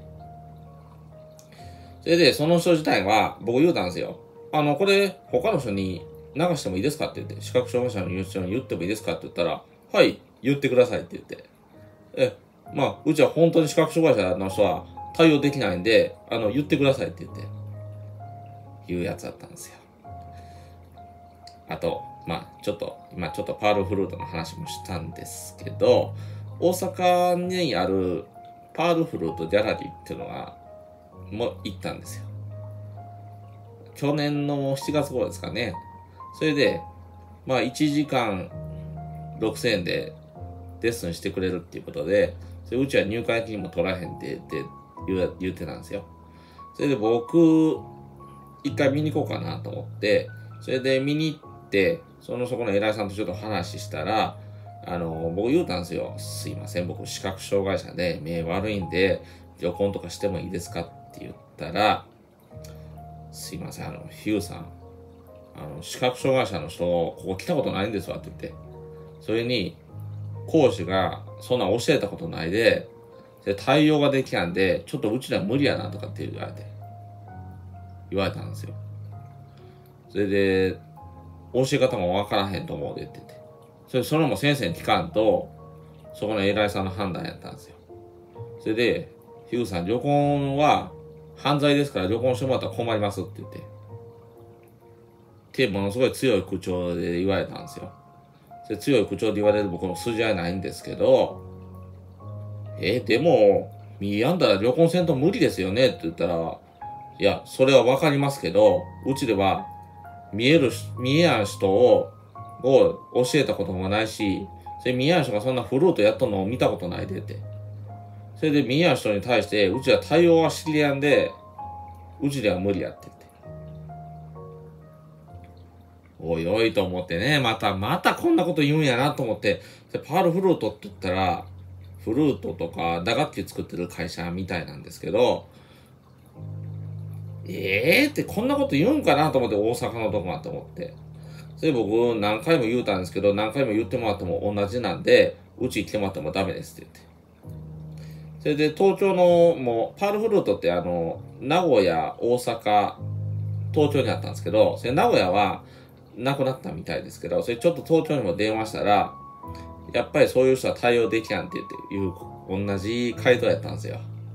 [SPEAKER 1] それで、その人自体は、僕言うたんですよ。あの、これ、他の人に流してもいいですかって言って、視覚障害者の人に言ってもいいですかって言ったら、はい、言ってくださいって言って。え、まあ、うちは本当に視覚障害者の人は対応できないんで、あの、言ってくださいって言って、言うやつだったんですよ。あと、まあ、ちょっと、今ちょっとパールフルートの話もしたんですけど、大阪にあるパールフルートギャラリーっていうのが、も行ったんですよ。去年のしちがつ頃ですかね。それで、まあいちじかんろくせんえんでレッスンしてくれるっていうことで、それうちは入会金も取らへんってって言う言ってたんですよ。それで僕、一回見に行こうかなと思って、それで見に行って、そのそこの偉いさんとちょっと話したら、あの、僕言うたんですよ。すいません、僕視覚障害者で目悪いんで、旅行とかしてもいいですかって言ったら、すいません、あの、ヒューさん、あの、視覚障害者の人、ここ来たことないんですわって言って。それに、講師が、そんなん教えたことないで、で、対応ができやんで、ちょっとうちでは無理やなとかって言われて、言われたんですよ。それで、教え方もわからへんと思うでって言って。それ、それも先生に聞かんと、そこの偉いさんの判断やったんですよ。それで、ヒューさん、旅行は犯罪ですから旅行してもらったら困りますって言って。ってものすごい強い口調で言われたんですよ。で強い口調で言われる僕の筋合いないんですけど、えー、でも、見やんだら旅行せんと無理ですよねって言ったら、いや、それはわかりますけど、うちでは見える、見えやん人を、を教えたこともないし、それ見えやん人がそんなフルートやっとんのを見たことないでって。それで見えやん人に対して、うちは対応は知りやんで、うちでは無理やって言って。おいおいと思ってね、また、またこんなこと言うんやなと思って、パールフルートって言ったら、フルートとか打楽器作ってる会社みたいなんですけど、ええーってこんなこと言うんかなと思って大阪のとこまで思って。それ僕何回も言うたんですけど、何回も言ってもらっても同じなんで、うち来てもらってもダメですって言って。それで東京の、もう、パールフルートってあの、名古屋、大阪、東京にあったんですけど、それ名古屋はなくなったみたいですけど、それちょっと東京にも電話したら、やっぱりそういう人は対応できやんって言っていう、同じ回答やったんですよ。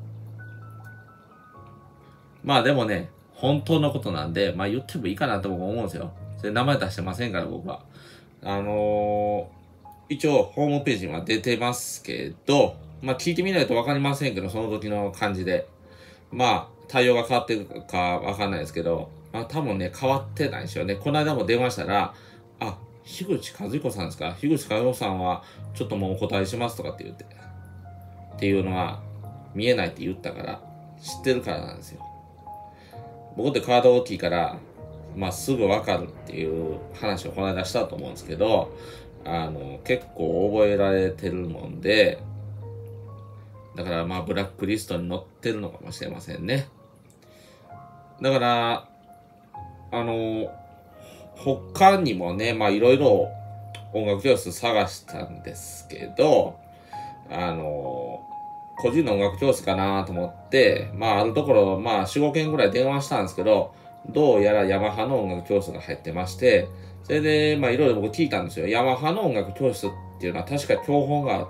[SPEAKER 1] まあでもね、本当のことなんで、まあ言ってもいいかなと僕思うんですよ。それ名前出してませんから僕は。あのー、一応ホームページには出てますけど、まあ聞いてみないとわかりませんけど、その時の感じで。まあ、対応が変わってるかわかんないですけど、まあ多分ね、変わってないんですよね。この間も電話したら、あ、樋口和彦さんですか、樋口和彦さんは、ちょっともうお答えしますとかって言って。っていうのは、見えないって言ったから、知ってるからなんですよ。僕ってカード大きいから、まあすぐわかるっていう話をこの間したと思うんですけど、あの、結構覚えられてるもんで、だからまあブラックリストに載ってるのかもしれませんね。だから、あの、他にもね、まあいろいろ音楽教室探したんですけど、あの、個人の音楽教室かなと思って、まああるところ、まあよん、ごけんぐらい電話したんですけど、どうやらヤマハの音楽教室が入ってまして、それで、まあいろいろ僕聞いたんですよ。ヤマハの音楽教室っていうのは確か教本があって、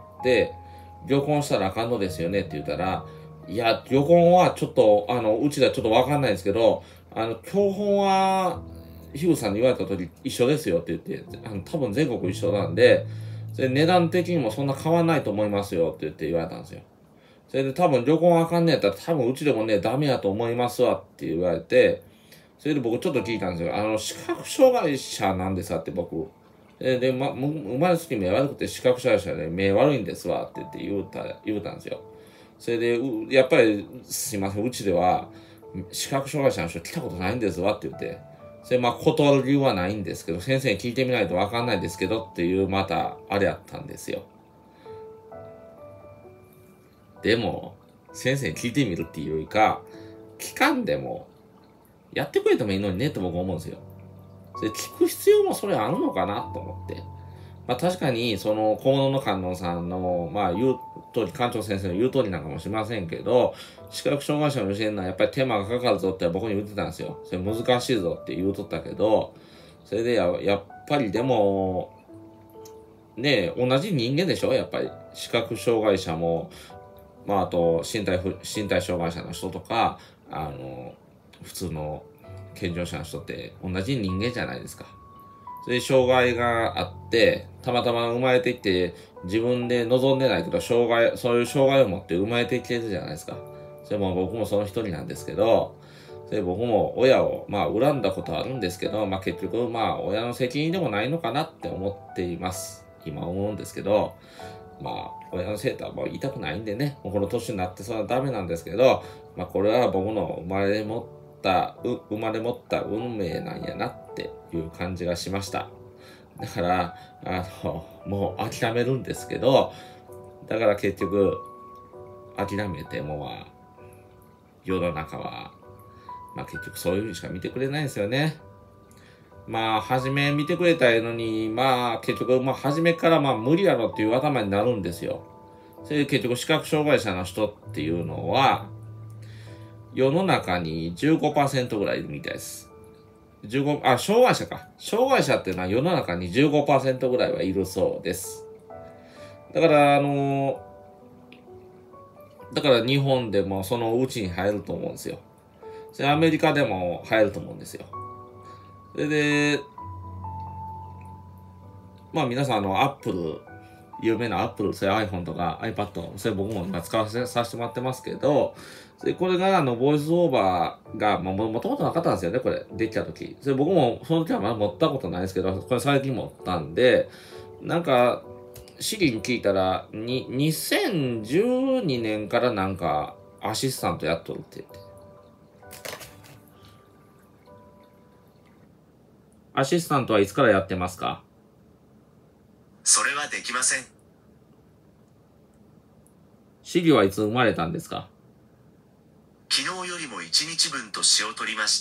[SPEAKER 1] 旅行したらあかんのですよねって言ったら、いや、旅行はちょっと、あの、うちではちょっとわかんないんですけど、あの、教本は、ヒグさんに言われた通り一緒ですよって言って、あの多分全国一緒なんで、それ値段的にもそんな変わんないと思いますよって言って言われたんですよ。それで多分旅行あかんねやったら多分うちでもね、ダメやと思いますわって言われて、それで僕ちょっと聞いたんですよ。あの、視覚障害者なんですわって僕。で、でま、生まれつき目悪くて視覚障害者で目悪いんですわって言って言うた、言うたんですよ。それで、やっぱりすいません、うちでは視覚障害者の人来たことないんですわって言って、それまあ断る理由はないんですけど、先生に聞いてみないとわかんないですけどっていうまたあれやったんですよ。でも、先生に聞いてみるっていうよりか、聞かんでもやってくれてもいいのにねって僕思うんですよ。それ聞く必要もそれあるのかなと思って。まあ確かに、その、小物の観音さんの、まあ言う通り、館長先生の言う通りなんかもしませんけど、視覚障害者の教えるのはやっぱり手間がかかるぞって僕に言ってたんですよ。それ難しいぞって言うとったけど、それでや、やっぱりでも、ねえ、同じ人間でしょやっぱり。視覚障害者も、まああと、身体不、身体障害者の人とか、あの、普通の健常者の人って同じ人間じゃないですか。そういう障害があって、たまたま生まれてきて、自分で望んでないけど、障害、そういう障害を持って生まれてきてるじゃないですか。それも僕もその一人なんですけど、それ僕も親を、まあ、恨んだことはあるんですけど、まあ結局、まあ、親の責任でもないのかなって思っています。今思うんですけど、まあ、親のせいとはもう言いたくないんでね、もうこの年になってそれはダメなんですけど、まあこれは僕の生まれ持ったう生まれ持った運命なんやなっていう感じがしました。だからあのもう諦めるんですけど、だから結局諦めてもまあ世の中はまあ結局そういうふうにしか見てくれないんですよね。まあ初め見てくれたのに、まあ結局まあ初めからまあ無理やろっていう頭になるんですよ。それで結局視覚障害者の人っていうのは世の中に じゅうごパーセント ぐらいいるみたいです。じゅうご、あ、障害者か。障害者っていうのは世の中に じゅうごパーセント ぐらいはいるそうです。だから、あのー、だから日本でもそのうちに入ると思うんですよ。それアメリカでも入ると思うんですよ。それで、まあ皆さんあの、アップル、有名なアップル、それ iPhone とか iPad、それ僕も今使わせさせてもらってますけど、でこれがあの、ボイスオーバーが、まあ、もともとなかったんですよね、これ。できた時。それ僕もその時はまだ持ったことないですけど、これ最近持ったんで、なんか、シリに聞いたら、に、にせんじゅうにねんからなんか、アシスタントやっとるって言って。アシスタントはいつからやってますか？
[SPEAKER 2] それはできません。
[SPEAKER 1] シリはいつ生まれたんですか？
[SPEAKER 2] 昨日よりもいちにちぶん年を取りました。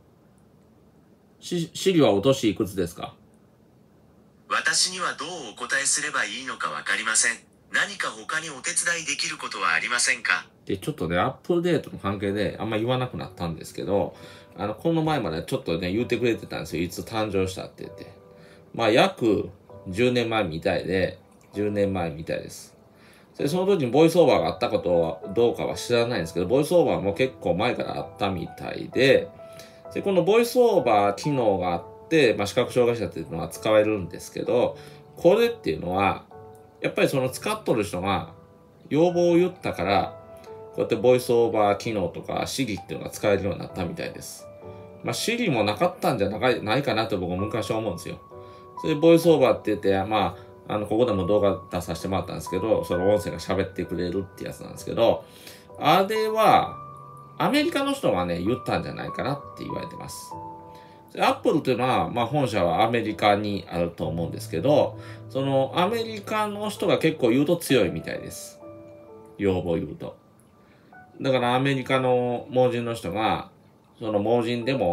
[SPEAKER 1] し、シリはお年いくつですか？
[SPEAKER 2] 私にはどうお答えすればいいのかわかりません。何か他にお手伝いできることはありませんか？
[SPEAKER 1] で、ちょっとね、アップデートの関係であんま言わなくなったんですけど、あの、この前までちょっとね、言ってくれてたんですよ。いつ誕生したって言って。まあ、約じゅうねんまえみたいで、じゅうねんまえみたいです。で、その時にボイスオーバーがあったことはどうかは知らないんですけど、ボイスオーバーも結構前からあったみたいで、で、このボイスオーバー機能があって、まあ、視覚障害者っていうのは使えるんですけど、これっていうのは、やっぱりその使っとる人が要望を言ったから、こうやってボイスオーバー機能とか Siri っていうのが使えるようになったみたいです。まあ Siri もなかったんじゃないかなと僕は昔は思うんですよ。それでボイスオーバーって言って、まあ、あの、ここでも動画出させてもらったんですけど、その音声が喋ってくれるってやつなんですけど、あれは、アメリカの人がね、言ったんじゃないかなって言われてます。アップルというのは、まあ本社はアメリカにあると思うんですけど、そのアメリカの人が結構言うと強いみたいです。要望言うと。だからアメリカの盲人の人が、その盲人でも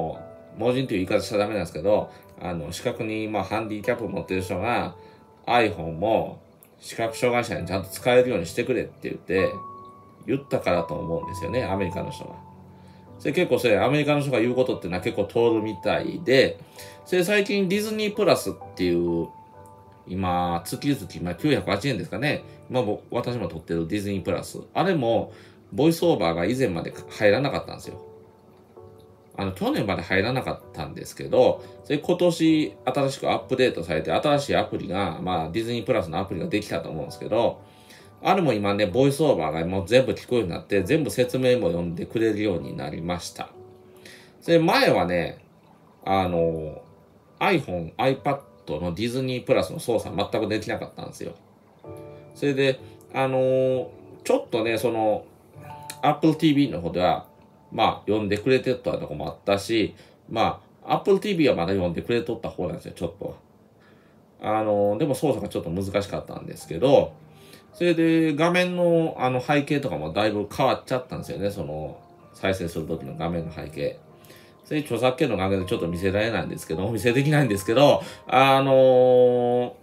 [SPEAKER 1] 盲人という言い方しちゃダメなんですけど、あの、視覚に、まあ、ハンディキャップ持ってる人が iPhone も視覚障害者にちゃんと使えるようにしてくれって言って、言ったからと思うんですよね、アメリカの人が。それ結構それ、アメリカの人が言うことっていうのは結構通るみたいで、それ最近ディズニープラスっていう、今、月々、まあ、きゅうひゃくはちえんですかね。今僕、私も撮ってるディズニープラス。あれも、ボイスオーバーが以前まで入らなかったんですよ。あの、去年まで入らなかったんですけど、それ今年新しくアップデートされて、新しいアプリが、まあ、ディズニープラスのアプリができたと思うんですけど、あれも今ね、ボイスオーバーがもう全部聞こえるようになって、全部説明も読んでくれるようになりました。それ前はね、あの、iPhone、iPad のディズニープラスの操作全くできなかったんですよ。それで、あのー、ちょっとね、その、Apple ティーブイ の方では、まあ、読んでくれてたとこもあったし、まあ、Apple ティーブイ はまだ読んでくれとった方なんですよ、ちょっと。あのー、でも操作がちょっと難しかったんですけど、それで画面のあの背景とかもだいぶ変わっちゃったんですよね、その、再生する時の画面の背景。それ著作権の関係でちょっと見せられないんですけど、お見せできないんですけど、あのー、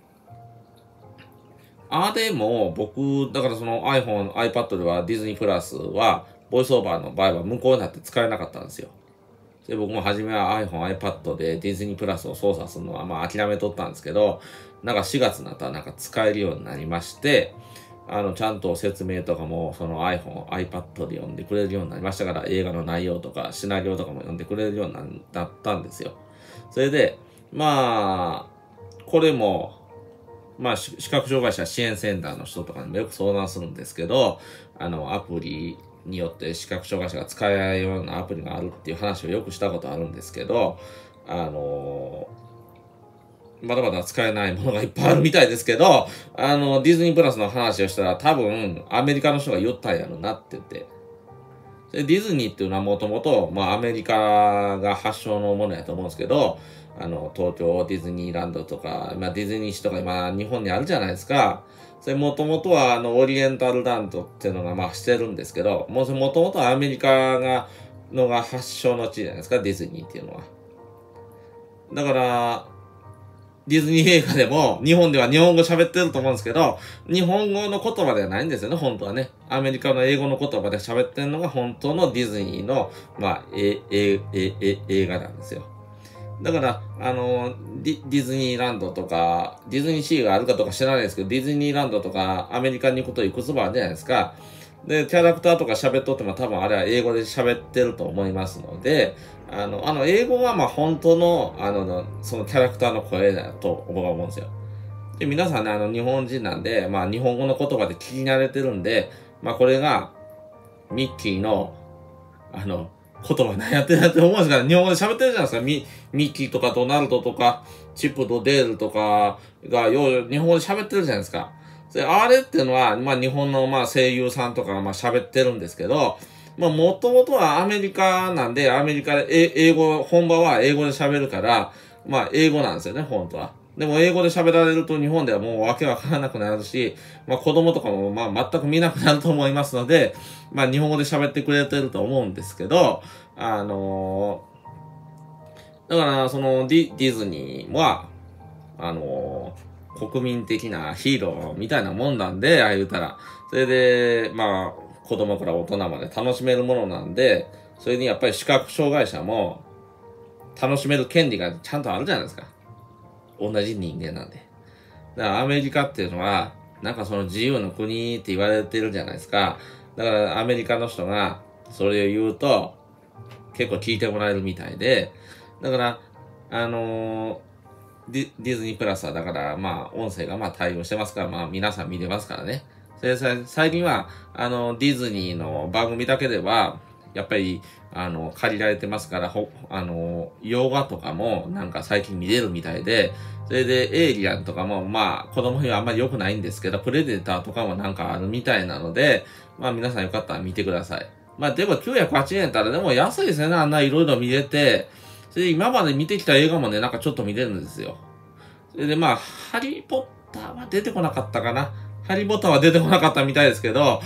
[SPEAKER 1] あれも僕、だからその iPhone、iPad ではディズニープラスは、ボイスオーバーの場合は無効になって使えなかったんですよ。で、僕も初めは iPhone、iPad でディズニープラスを操作するのはまあ諦めとったんですけど、なんかしがつになったらなんか使えるようになりまして、あの、ちゃんと説明とかも、その iPhone、iPad で読んでくれるようになりましたから、映画の内容とか、シナリオとかも読んでくれるようになったんですよ。それで、まあ、これも、まあ、視覚障害者支援センターの人とかにもよく相談するんですけど、あの、アプリによって視覚障害者が使えないようなアプリがあるっていう話をよくしたことあるんですけど、あのまだまだ使えないものがいっぱいあるみたいですけど、あの、ディズニープラスの話をしたら多分アメリカの人が言ったんやろなって言って。でディズニーっていうのはもともと、まあアメリカが発祥のものやと思うんですけど、あの、東京ディズニーランドとか、まあディズニーシーとか今日本にあるじゃないですか。それもともとはあの、オリエンタルランドっていうのがまあしてるんですけど、もうもともとはアメリカが、のが発祥の地じゃないですか、ディズニーっていうのは。だから、ディズニー映画でも、日本では日本語喋ってると思うんですけど、日本語の言葉ではないんですよね、本当はね。アメリカの英語の言葉で喋ってるのが本当のディズニーの、まあ、え、え、え、え、映画なんですよ。だから、あのディ、ディズニーランドとか、ディズニーシーがあるかとか知らないですけど、ディズニーランドとか、アメリカに行くといくつもあるじゃないですか。で、キャラクターとか喋っとっても多分あれは英語で喋ってると思いますので、あの、あの、英語はまあ本当の、あの、そのキャラクターの声だと僕は思うんですよ。で、皆さんね、あの、日本人なんで、まあ日本語の言葉で聞き慣れてるんで、まあこれが、ミッキーの、あの、言葉何やってんだって思うんですから、日本語で喋ってるじゃないですか。ミ、ミッキーとかドナルドとか、チップとデールとかが、よう、日本語で喋ってるじゃないですか。で、あれっていうのは、まあ日本のまあ声優さんとかがまあ喋ってるんですけど、まあもともとはアメリカなんで、アメリカで英語、本場は英語で喋るから、まあ英語なんですよね、本当は。でも英語で喋られると日本ではもうわけわからなくなるし、まあ子供とかもまあ全く見なくなると思いますので、まあ日本語で喋ってくれてると思うんですけど、あのー、だからそのディ、ディズニーは、あのー、国民的なヒーローみたいなもんなんで、ああ言うたら。それで、まあ、子供から大人まで楽しめるものなんで、それにやっぱり視覚障害者も楽しめる権利がちゃんとあるじゃないですか。同じ人間なんで。だからアメリカっていうのは、なんかその自由の国って言われてるじゃないですか。だからアメリカの人がそれを言うと結構聞いてもらえるみたいで、だから、あのー、ディ、ディズニープラスはだから、まあ、音声がまあ対応してますから、まあ皆さん見れますからね。で、最近は、あの、ディズニーの番組だけでは、やっぱり、あの、借りられてますから、ほ、あの、洋画とかもなんか最近見れるみたいで、それで、エイリアンとかも、まあ、子供にはあんまり良くないんですけど、プレデターとかもなんかあるみたいなので、まあ皆さんよかったら見てください。まあでもきゅうひゃくはちえんやったらでも安いですよね、あんないろいろ見れて、それで今まで見てきた映画もね、なんかちょっと見れるんですよ。それでまあ、ハリーポッターは出てこなかったかな。ハリーポッターは出てこなかったみたいですけど、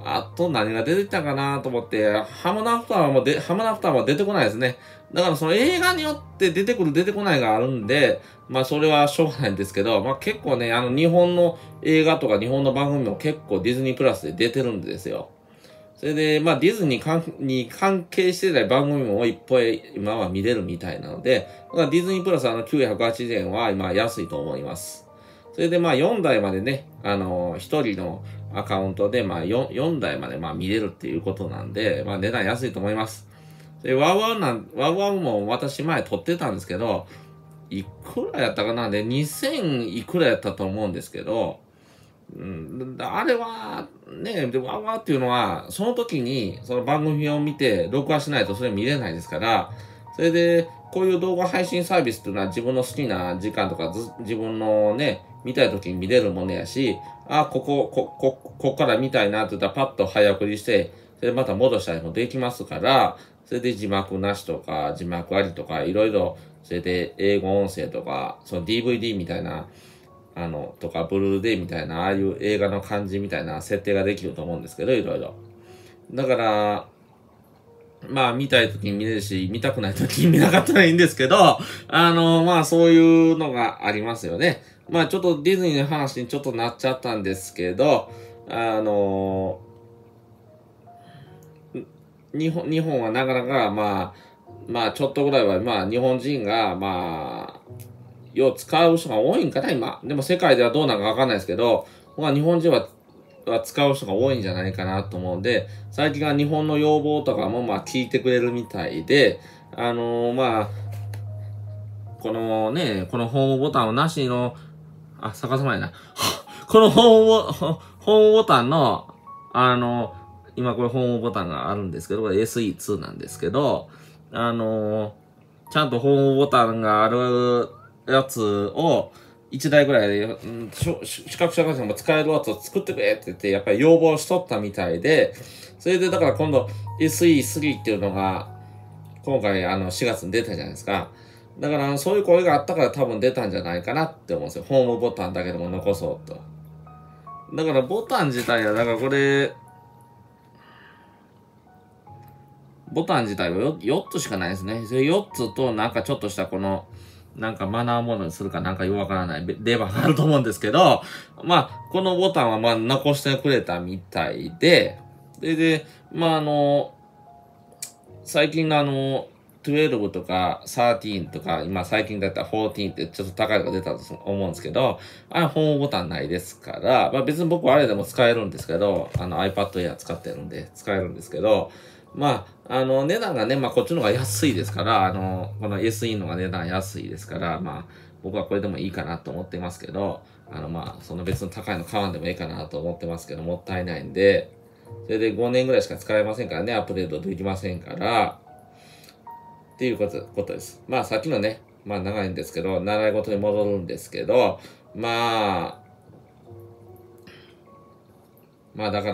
[SPEAKER 1] あと何が出てきたかなと思って、ハムナプターもで、ハムナプターは出てこないですね。だからその映画によって出てくる出てこないがあるんで、まあそれはしょうがないんですけど、まあ結構ね、あの日本の映画とか日本の番組も結構ディズニープラスで出てるんですよ。それで、まあディズニーに関係してない番組もいっぱい今は見れるみたいなので、だからディズニープラスあのきゅうひゃくはちじゅうえんは今安いと思います。それでまあよんだいまでね、あの、ひとりのアカウントでまあ 4, よんだいまでまあ見れるっていうことなんで、まあ値段安いと思います。で、ワウワウなん、ワウワウも私前撮ってたんですけど、いくらやったかなで、にせんいくらやったと思うんですけど、うん、あれは、ね、で、ワウワウっていうのは、その時にその番組を見て、録画しないとそれ見れないですから、それで、こういう動画配信サービスっていうのは自分の好きな時間とかず、自分のね、見たい時に見れるものやし、あ、ここ、こ、こ、ここから見たいなって言ったらパッと早送りして、それでまた戻したりもできますから、それで字幕なしとか、字幕ありとか、いろいろ、それで英語音声とか、その ディーブイディー みたいな、あの、とか、ブルーレイみたいな、ああいう映画の感じみたいな設定ができると思うんですけど、いろいろ。だから、まあ見たい時に見れるし、見たくない時に見なかったらいいんですけど、あの、まあそういうのがありますよね。まあちょっとディズニーの話にちょっとなっちゃったんですけど、あの、日本、日本はなかなかまあ、まあちょっとぐらいはまあ日本人がまあ、よう使う人が多いんかな今。でも世界ではどうなのかわかんないですけど、まあ日本人はは使う人が多いんじゃないかなと思うんで、最近は日本の要望とかもまあ聞いてくれるみたいで、あのー、まあ、このね、このホームボタンをなしの、あ、逆さまやな。このホームボ、ホームボタンの、あの、今これホームボタンがあるんですけど、これ エスイーツー なんですけど、あのー、ちゃんとホームボタンがあるやつを、一台ぐらいで、うん、視覚障害者も使えるやつを作ってくれって言って、やっぱり要望しとったみたいで、それでだから今度 エスイースリー っていうのが、今回あのしがつに出たじゃないですか。だからそういう声があったから多分出たんじゃないかなって思うんですよ。ホームボタンだけでも残そうと。だからボタン自体は、だからこれ、ボタン自体は よ, よっつしかないですね。それよっつとなんかちょっとしたこの、なんかマナーモードにするかなんかよくわからないレバーがあると思うんですけど、まあ、このボタンはまあ残してくれたみたいで、で、で、まああの、最近のあの、じゅうにとかじゅうさんとか、今最近だったらじゅうよんってちょっと高いのが出たと思うんですけど、あれホームボタンないですから、まあ別に僕はあれでも使えるんですけど、あの iPad Air 使ってるんで使えるんですけど、まあ、あの、値段がね、まあ、こっちの方が安いですから、あの、この エスイー の方が値段安いですから、まあ、僕はこれでもいいかなと思ってますけど、あの、まあ、その別の高いの買わんでもいいかなと思ってますけど、もったいないんで、それでごねんぐらいしか使えませんからね、アップデートできませんから、っていうこと、ことです。まあ、さっきのね、まあ、長いんですけど、習い事に戻るんですけど、まあ、まあ、だから、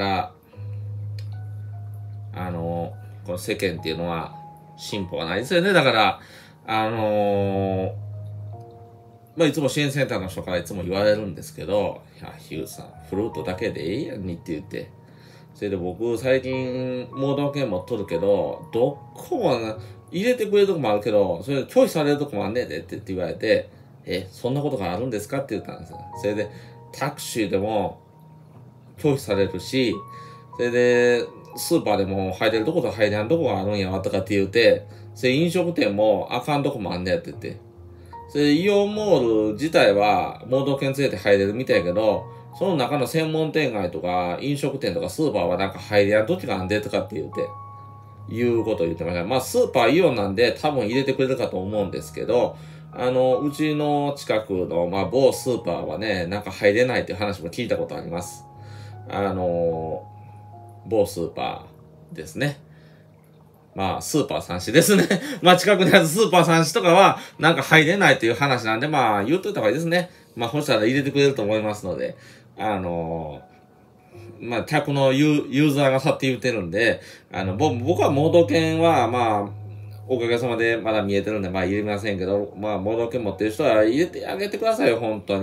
[SPEAKER 1] あの、この世間っていうのは進歩はないですよね。だから、あのー、まあ、いつも支援センターの人からいつも言われるんですけど、いや、ヒューさん、フルートだけでいいやんにって言って。それで僕、最近、盲導犬持っとるけど、どこもな、入れてくれるとこもあるけど、それ拒否されるとこもあんねんでって言われて、え、そんなことがあるんですかって言ったんですよ。それで、タクシーでも拒否されるし、それで、スーパーでも入れるとこと入れんとこがあるんやわとかって言うて、それ飲食店もあかんとこもあんねやって言って。それイオンモール自体は盲導犬連れて入れるみたいやけど、その中の専門店街とか飲食店とかスーパーはなんか入れやん時があんでとかって言うて、いうことを言ってました。まあスーパーイオンなんで多分入れてくれるかと思うんですけど、あの、うちの近くのまあ某スーパーはね、なんか入れないっていう話も聞いたことあります。あの、某スーパーですね。まあ、スーパー三種ですね。まあ、近くにあるスーパー三種とかは、なんか入れないっていう話なんで、まあ、言うといた方がいいですね。まあ、ほしたら入れてくれると思いますので、あのー、まあ、客のユー、ユーザーがさって言ってるんで、あの、僕は盲導犬は、まあ、おかげさまでまだ見えてるんで、まあ入れませんけど、まあ、盲導犬持ってる人は入れてあげてくださいよ、本当に。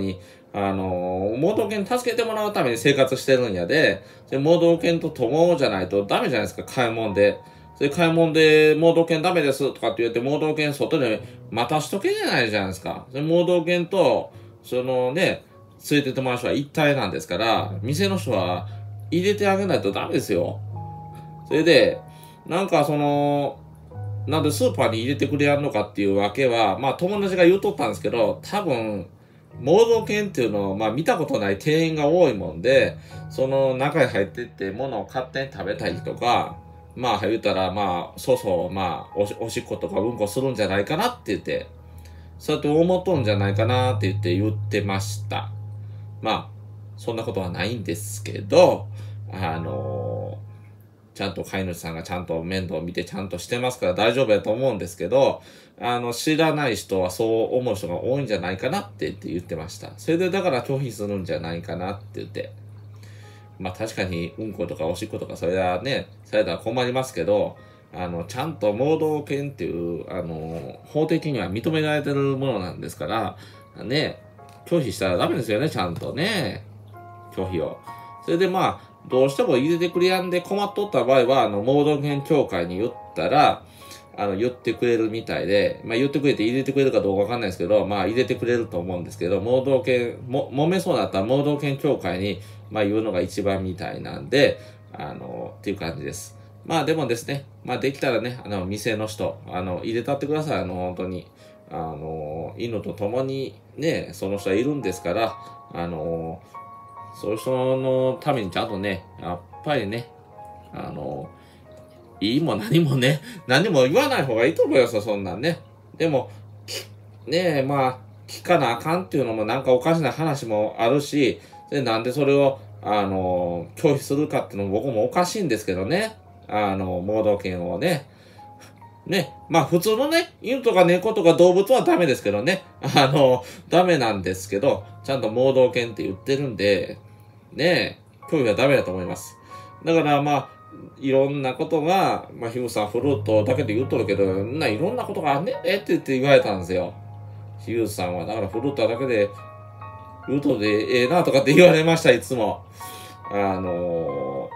[SPEAKER 1] あの盲導犬助けてもらうために生活してるんやで、で盲導犬と友じゃないとダメじゃないですか、買い物で。で、買い物で、盲導犬ダメですとかって言って、盲導犬外で待たしとけないじゃないですか。で、盲導犬と、そのね、連れてってもらう人は一体なんですから、店の人は入れてあげないとダメですよ。それで、なんかその、なんでスーパーに入れてくれやんのかっていうわけは、まあ友達が言うとったんですけど、多分、盲導犬っていうのを、まあ見たことない店員が多いもんで、その中に入ってって物を勝手に食べたりとか、まあ言うたら、まあ、そうそう、まあおし、おしっことかうんこするんじゃないかなって言って、そうやって思っとんじゃないかなって言って言ってました。まあ、そんなことはないんですけど、あのー、ちゃんと飼い主さんがちゃんと面倒を見てちゃんとしてますから大丈夫やと思うんですけど、あの、知らない人はそう思う人が多いんじゃないかなって言って言ってました。それでだから拒否するんじゃないかなって言って。まあ確かにうんことかおしっことかそれはね、されたら困りますけど、あの、ちゃんと盲導犬っていう、あの、法的には認められてるものなんですから、ね、拒否したらダメですよね、ちゃんとね。拒否を。それでまあ、どうしても入れてくれやんで困っとった場合は、あの、盲導犬協会に言ったら、あの、言ってくれるみたいで、まあ言ってくれて入れてくれるかどうかわかんないですけど、まあ入れてくれると思うんですけど、盲導犬、も、揉めそうになったら盲導犬協会に、まあ言うのが一番みたいなんで、あの、っていう感じです。まあでもですね、まあできたらね、あの、店の人、あの、入れたってください、あの、本当に。あの、犬と共にね、その人はいるんですから、あの、そういう人のためにちゃんとね、やっぱりね、あの、いいも何もね、何も言わない方がいいと思いますよ、そんなんね。でも、ねえ、まあ、聞かなあかんっていうのもなんかおかしな話もあるし、で、なんでそれを、あの、拒否するかっていうのも僕もおかしいんですけどね。あの、盲導犬をね。ね。まあ普通のね、犬とか猫とか動物はダメですけどね。あの、ダメなんですけど、ちゃんと盲導犬って言ってるんで、ねえ、拒否はダメだと思います。だからまあ、いろんなことが、まあ、ヒューさんフルートだけで言うとるけど、ないろんなことがあんねんねって言って言われたんですよ。ヒューさんは、だからフルートだけで言うとでええなとかって言われました、いつも。あのー、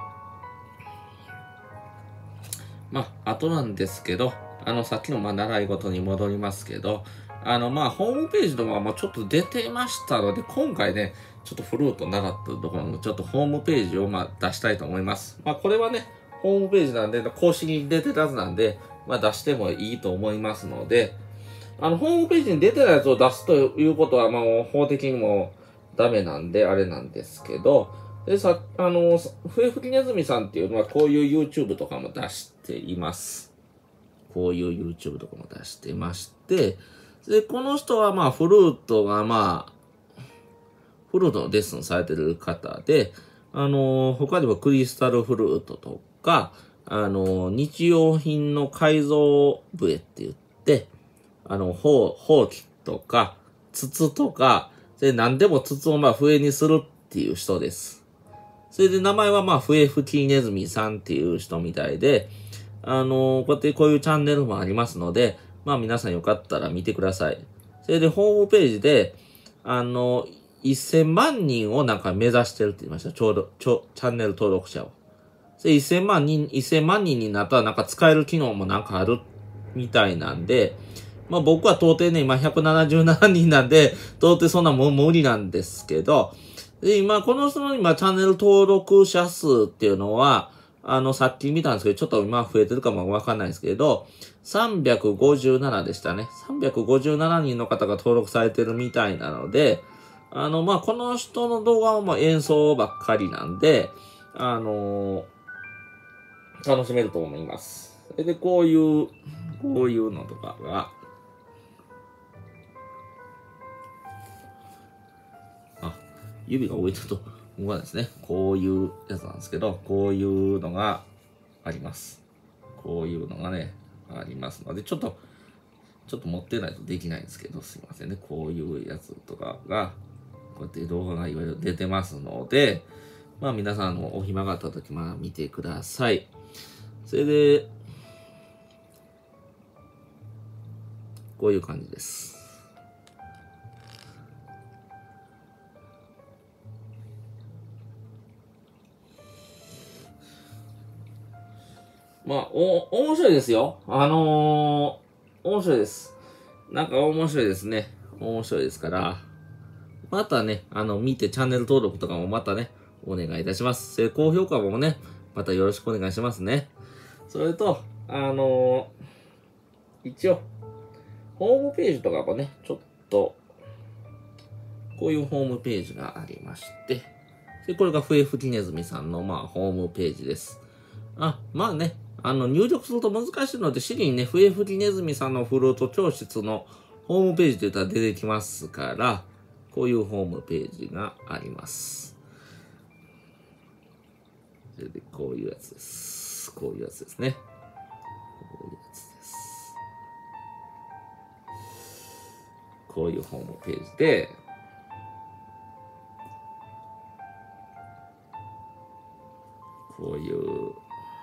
[SPEAKER 1] まあ、あとなんですけど、あの、さっきのまあ習い事に戻りますけど、あの、まあ、ホームページとかもちょっと出てましたので、今回ね、ちょっとフルート習ったところのちょっとホームページをまあ出したいと思います。まあ、これはね、ホームページなんで、公式に出てたやつなんで、まあ出してもいいと思いますので、あの、ホームページに出てないやつを出すということは、まあ、法的にもダメなんで、あれなんですけど、で、さ、あの、笛吹きネズミさんっていうのは、こういう YouTube とかも出しています。こういう YouTube とかも出してまして、で、この人は、まあ、フルートが、まあ、フルートのレッスンされてる方で、あの、他にもクリスタルフルートとか、あの、日用品の改造笛って言って、あの、ほう、ほうきとか、筒とか、で、何でも筒をまあ笛にするっていう人です。それで名前はまあ、笛吹きネズミさんっていう人みたいで、あの、こうやってこういうチャンネルもありますので、まあ皆さんよかったら見てください。それでホームページで、あの、せんまんにんをなんか目指してるって言いました。ちょうど、ちょ、チャンネル登録者を。で、せんまん人、せんまん人になったらなんか使える機能もなんかあるみたいなんで、まあ僕は到底ね、今ひゃくななじゅうななにんなんで、到底そんなもん無理なんですけど、で、今この人の今チャンネル登録者数っていうのは、あの、さっき見たんですけど、ちょっと今増えてるかもわかんないですけど、さんびゃくごじゅうななでしたね。さんびゃくごじゅうななにんの方が登録されてるみたいなので、あの、まあ、この人の動画はもう演奏ばっかりなんで、あのー、楽しめると思います。それで、こういう、こういうのとかが、あ、指が置いてると、ここはですね、こういうやつなんですけど、こういうのがあります。こういうのがね、ありますので、ちょっと、ちょっと持ってないとできないんですけど、すいませんね。こういうやつとかが、こうやって動画がいわゆる出てますので、まあ皆さんのお暇があった時、まあ見てください。それで、こういう感じです。 まあ、お、面白いですよ。あのー、面白いです。なんか面白いですね。面白いですから。またね、あの、見てチャンネル登録とかもまたね、お願いいたします。で、高評価もね、またよろしくお願いしますね。それと、あのー、一応、ホームページとかもね、ちょっと、こういうホームページがありまして、で、これが笛吹きネズミさんの、まあ、ホームページです。あ、まあね、あの、入力すると難しいので、シリにね、笛吹きネズミさんのフルート教室のホームページといったら出てきますから、こういうホームページがあります。で、こういうやつです。こういうやつですね。こういうやつです。こういうホームページで、こういう、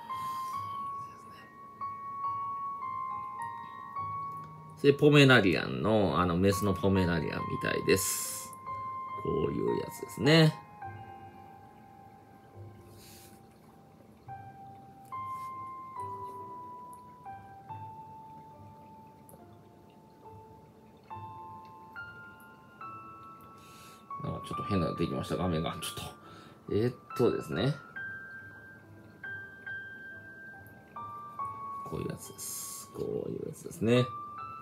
[SPEAKER 1] で、ポメラリアンの、あの、メスのポメラリアンみたいです。こういうやつですね。なんかちょっと変なのできました。画面が。ちょっと。えー、っとですね。こういうやつです。こういうやつですね。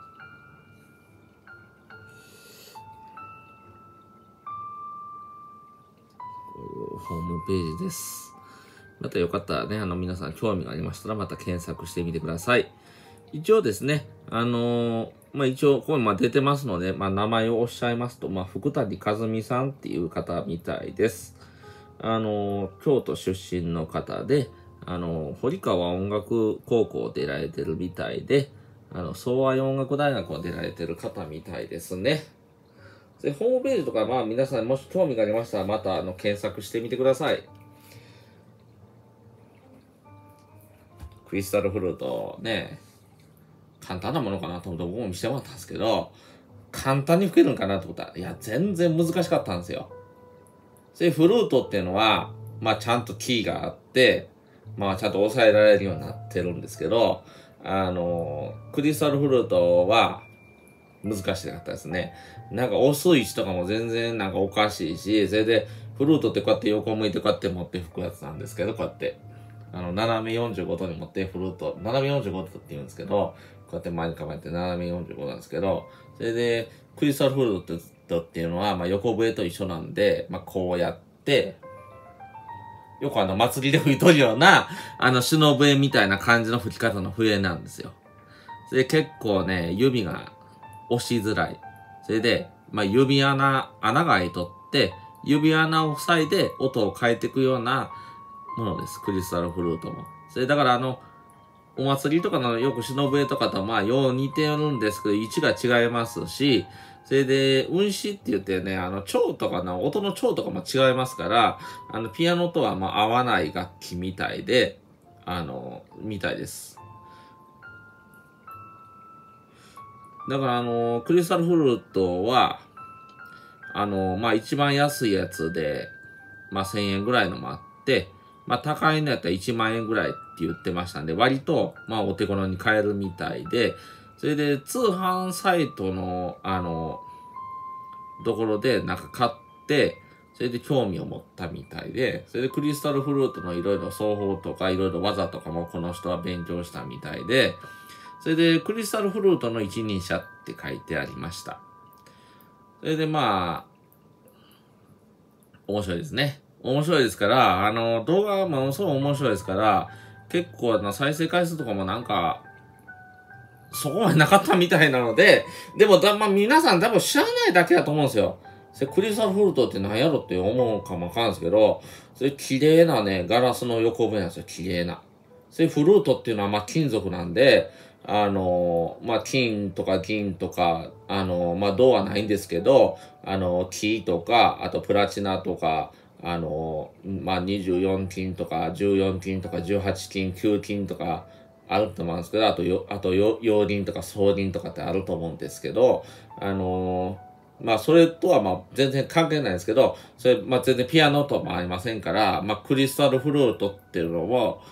[SPEAKER 1] ホームページです。またよかったらね、あの皆さん興味がありましたらまた検索してみてください。一応ですね、あのー、まあ、一応ここにま出てますので、まあ、名前をおっしゃいますと、まあ、福谷和美さんっていう方みたいです。あのー、京都出身の方で、あのー、堀川音楽高校出られてるみたいで、あの、総愛音楽大学を出られてる方みたいですね。で、ホームページとか、まあ皆さんもし興味がありましたら、またあの検索してみてください。クリスタルフルートね、簡単なものかなと思って僕も見せてもらったんですけど、簡単に吹けるんかなと思ったら、いや、全然難しかったんですよ。で、フルートっていうのは、まあちゃんとキーがあって、まあちゃんと抑えられるようになってるんですけど、あの、クリスタルフルートは、難しかったですね。なんか押す位置とかも全然なんかおかしいし、それでフルートってこうやって横向いてこうやって持って吹くやつなんですけど、こうやって。あの、斜めよんじゅうごどに持ってフルート、斜めよんじゅうごどって言うんですけど、こうやって前に構えて斜めよんじゅうごなんですけど、それでクリスタルフルートっていうのは、まあ横笛と一緒なんで、まあこうやって、よくあの祭りで吹いとるような、あの篠笛みたいな感じの吹き方の笛なんですよ。で、結構ね、指が押しづらい。それで、まあ、指穴、穴が開いとって、指穴を塞いで音を変えていくようなものです。クリスタルフルートも。それだからあの、お祭りとかのよく忍笛とかとまあ、よう似てるんですけど、位置が違いますし、それで、運指って言ってね、あの、調とかの、音の調とかも違いますから、あの、ピアノとはまあ合わない楽器みたいで、あの、みたいです。だからあの、クリスタルフルートは、あの、まあ、一番安いやつで、まあ、せんえんぐらいのもあって、まあ、高いのやったらいちまんえんぐらいって言ってましたんで、割と、まあ、お手頃に買えるみたいで、それで、通販サイトの、あの、ところで、なんか買って、それで興味を持ったみたいで、それでクリスタルフルートのいろいろ奏法とかいろいろ技とかもこの人は勉強したみたいで、それでクリスタルフルートの一人者って書いてありました。それでまあ、面白いですね。面白いですから、あの、動画もそう面白いですから、結構あの、再生回数とかもなんか、そこまでなかったみたいなので、でもだ、まあ、皆さん多分知らないだけだと思うんですよ。それクリスタルフルートって何やろって思うかもわかんないですけど、それ綺麗なね、ガラスの横笛なんですよ、綺麗な。それフルートっていうのはまあ金属なんで、あの、まあ金とか銀とか、あの、まあ銅はないんですけど、あの、木とか、あとプラチナとか、あの、まあにじゅうよん金とか、じゅうよん金とか、じゅうはち金、きゅう金とか、あると思うんですけど、あとよ、あとよ、陽輪とか双輪とかってあると思うんですけど、あのー、まあ、それとはまあ、全然関係ないんですけど、それ、まあ、全然ピアノともありませんから、まあ、クリスタルフルートっていうのも、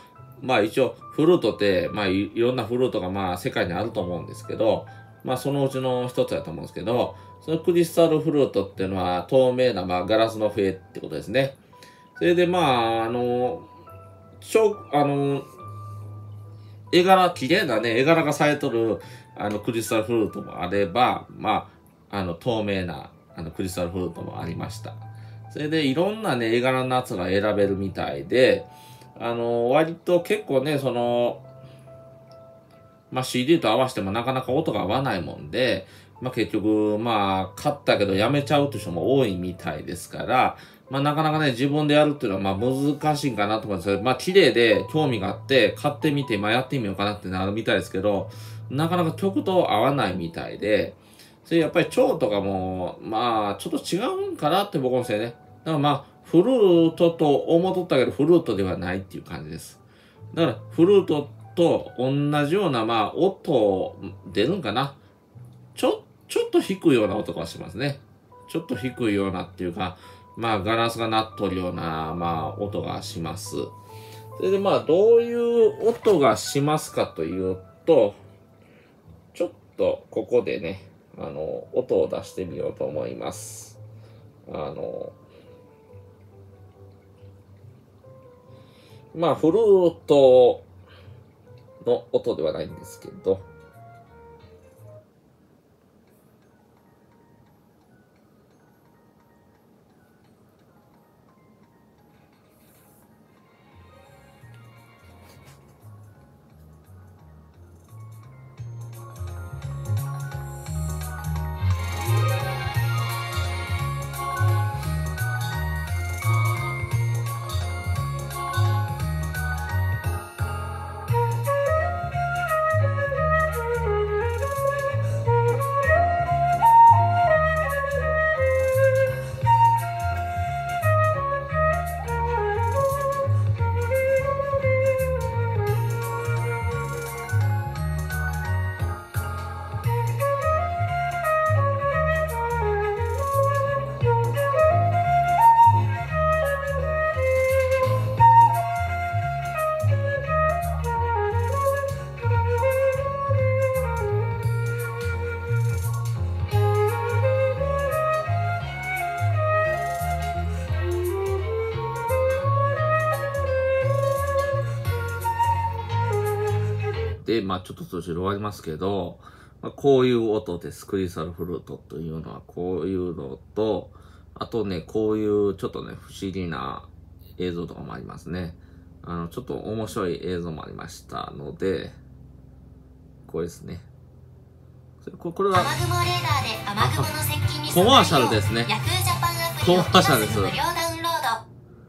[SPEAKER 1] まあ一応フルートって、まあいろんなフルートがまあ世界にあると思うんですけど、まあそのうちの一つだと思うんですけど、そのクリスタルフルートっていうのは透明なまあガラスの笛ってことですね。それでまあ、あの、ちょ、あの、絵柄、綺麗なね、絵柄がされとる、あの、クリスタルフルートもあれば、まあ、あの、透明な、あの、クリスタルフルートもありました。それで、いろんなね、絵柄のやつが選べるみたいで、あの、割と結構ね、その、まあ、シーディー と合わせてもなかなか音が合わないもんで、まあ、結局、まあ、買ったけどやめちゃうという人も多いみたいですから、まあ、なかなかね、自分でやるっていうのは、まあ、難しいんかなと思うんですけど、まあ、綺麗で興味があって、買ってみて、まあ、やってみようかなってなるみたいですけど、なかなか曲と合わないみたいで、それやっぱり蝶とかも、まあ、ちょっと違うんかなって僕もですよね。だからまあ、フルートと思っとったけど、フルートではないっていう感じです。だから、フルートと同じような、まあ、音出るんかな。ちょ、ちょっと低いような音がしますね。ちょっと低いようなっていうか、まあ、ガラスが鳴っとるような、まあ、音がします。それで、まあ、どういう音がしますかというと、ちょっと、ここでね、あの、音を出してみようと思います。あの、まあ、フルートの音ではないんですけど、で、まあちょっと途中で終わりますけど、まあ、こういう音です。クリスタルフルートというのはこういうのと、あとね、こういうちょっとね、不思議な映像とかもありますね。あの、ちょっと面白い映像もありましたので、これですね。これは、
[SPEAKER 3] 雨雲レーダーで雨雲の接近に
[SPEAKER 1] コマーシャルですね。
[SPEAKER 3] ヤフージャパンアプリを
[SPEAKER 1] コマーシャルです。
[SPEAKER 3] 無料ダウンロード。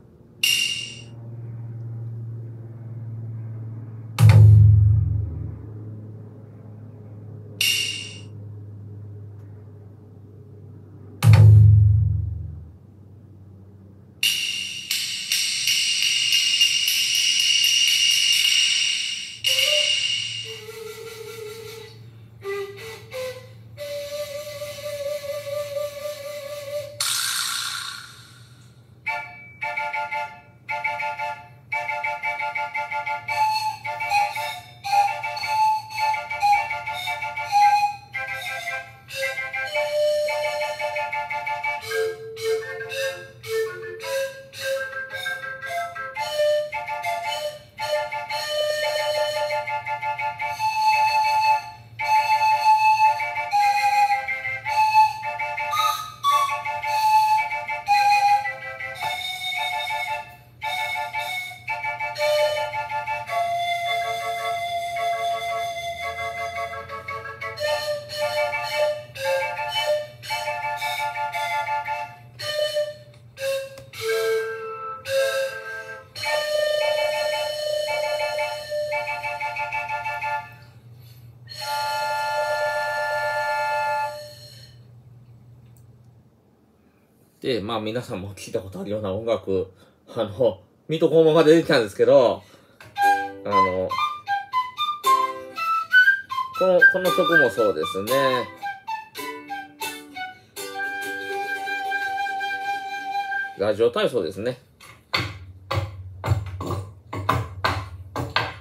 [SPEAKER 1] で、まあ皆さんも聞いたことあるような音楽、あの、水戸黄門が出てきたんですけど、あの、この、この曲もそうですね。ラジオ体操ですね。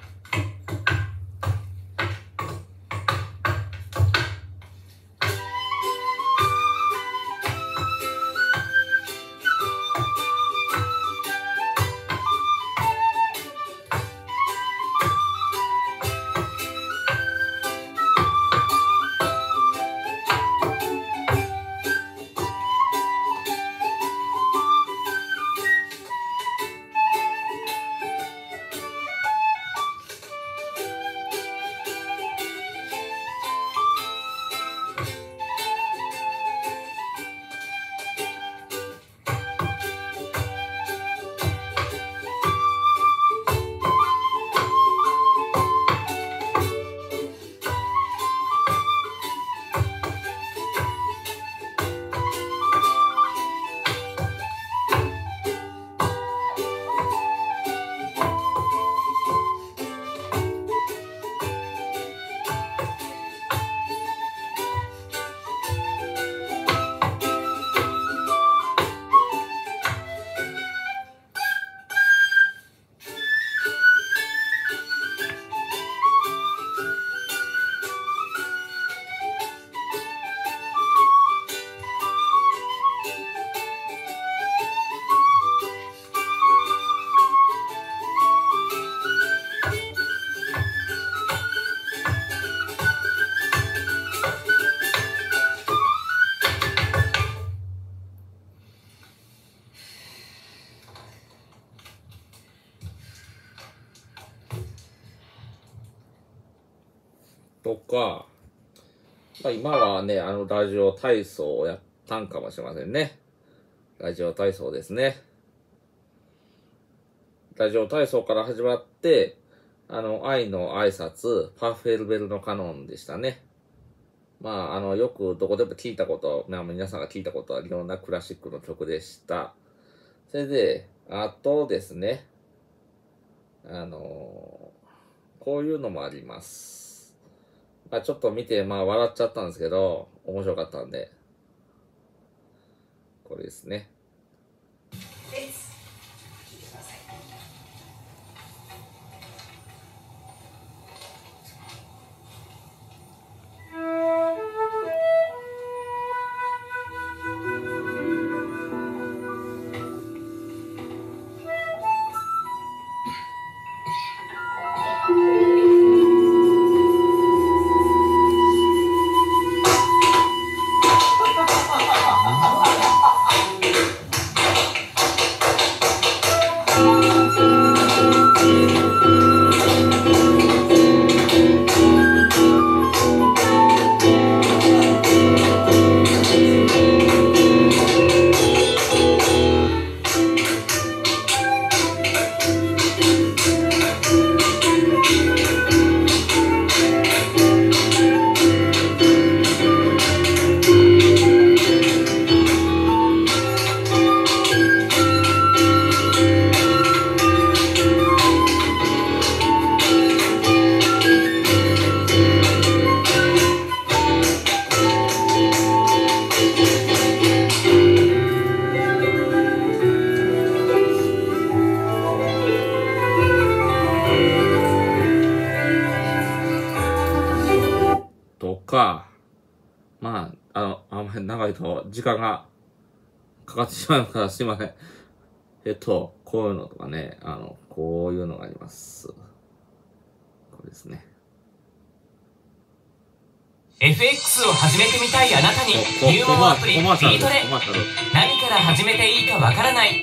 [SPEAKER 1] とか、まあ、今はね、あの、ラジオ体操をやったんかもしれませんね。ラジオ体操ですね。ラジオ体操から始まって、あの、愛の挨拶、パフェルベルのカノンでしたね。まあ、あの、よくどこでも聞いたこと、まあ、皆さんが聞いたことは、いろんなクラシックの曲でした。それで、あとですね、あの、こういうのもあります。まあ、ちょっと見て、まあ、笑っちゃったんですけど、面白かったんで、これですね。とか、まあ、あの、あんまり長いと時間がかかってしまうからすいません。えっと、こういうのとかね、あの、こういうのがあります。これですね。
[SPEAKER 4] エフエックス を始めてみたいあなたに
[SPEAKER 1] こ
[SPEAKER 4] 入門アプリビ
[SPEAKER 1] コマーシャル
[SPEAKER 4] ートレ
[SPEAKER 1] コマーシャル。
[SPEAKER 4] 何から始めていいかわからない。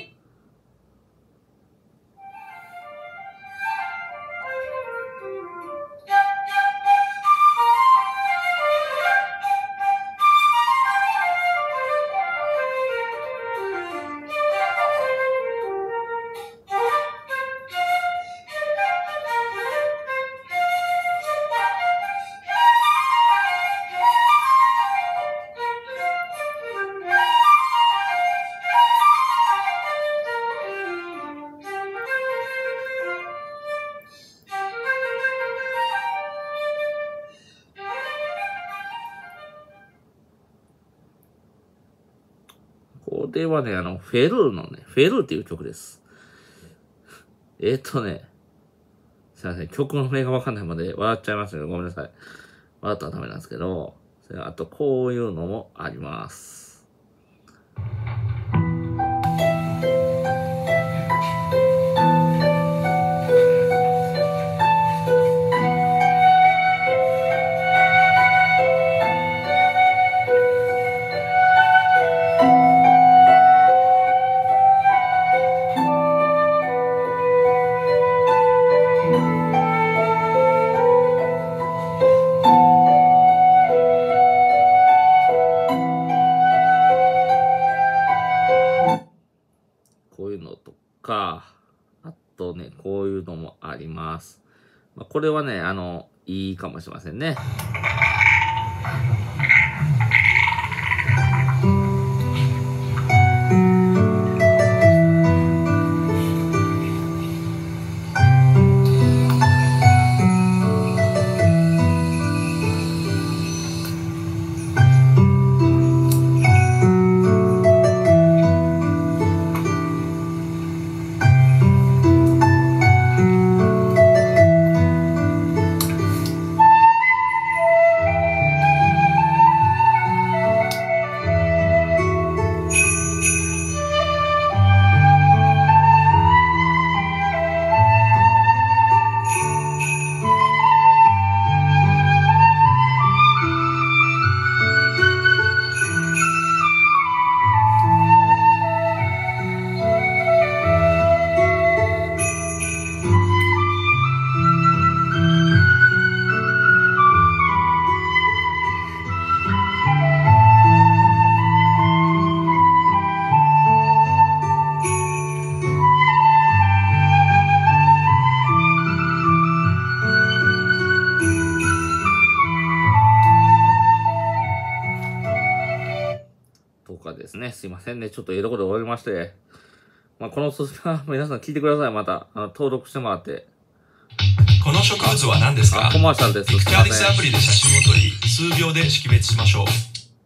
[SPEAKER 1] これはね、あの、フェルーのね、フェルーっていう曲です。えっとね、すいません、曲の名がわかんないまで笑っちゃいましたけど、ごめんなさい。笑ったらダメなんですけど、それあとこういうのもあります。こういうのとか、あとね、こういうのもあります。まあ、これはね、あの、いいかもしれませんね。 すいませんね。ちょっとええとこで終わりまして。まあ、この続きは皆さん聞いてください。また、あの、登録してもらって。
[SPEAKER 5] この植物は何ですか？
[SPEAKER 1] コマーシャルです。
[SPEAKER 5] ピクターディスアプリで写真を撮り、数秒で識別しましょう。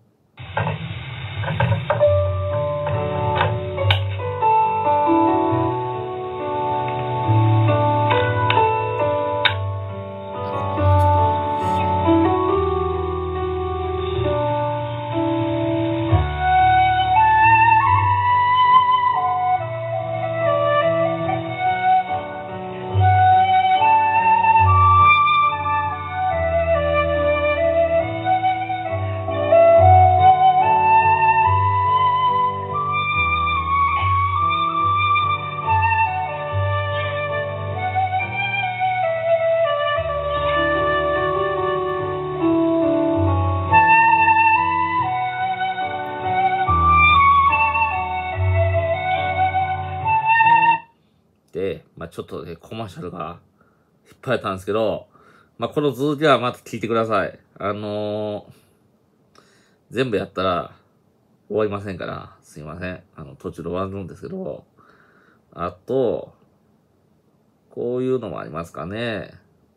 [SPEAKER 5] で、まあちょっとね、コマーシャルが引っ張られたんですけど、まあこの続きはまた聞いてください。あのー、全部やったら終わりませんから、すいません。あの、途中で終わるんですけど、あと、こういうのもありますかね。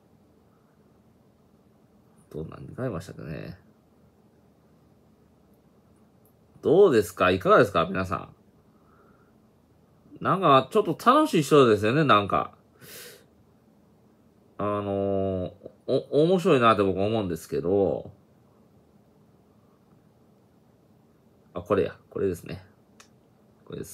[SPEAKER 5] どう何買いましたかね。どうですか？いかがですか？皆さん。なんか、ちょっと楽しい人ですよね、なんか。あのー、お、面白いなって僕思うんですけど、あ、これや、これですね。これです。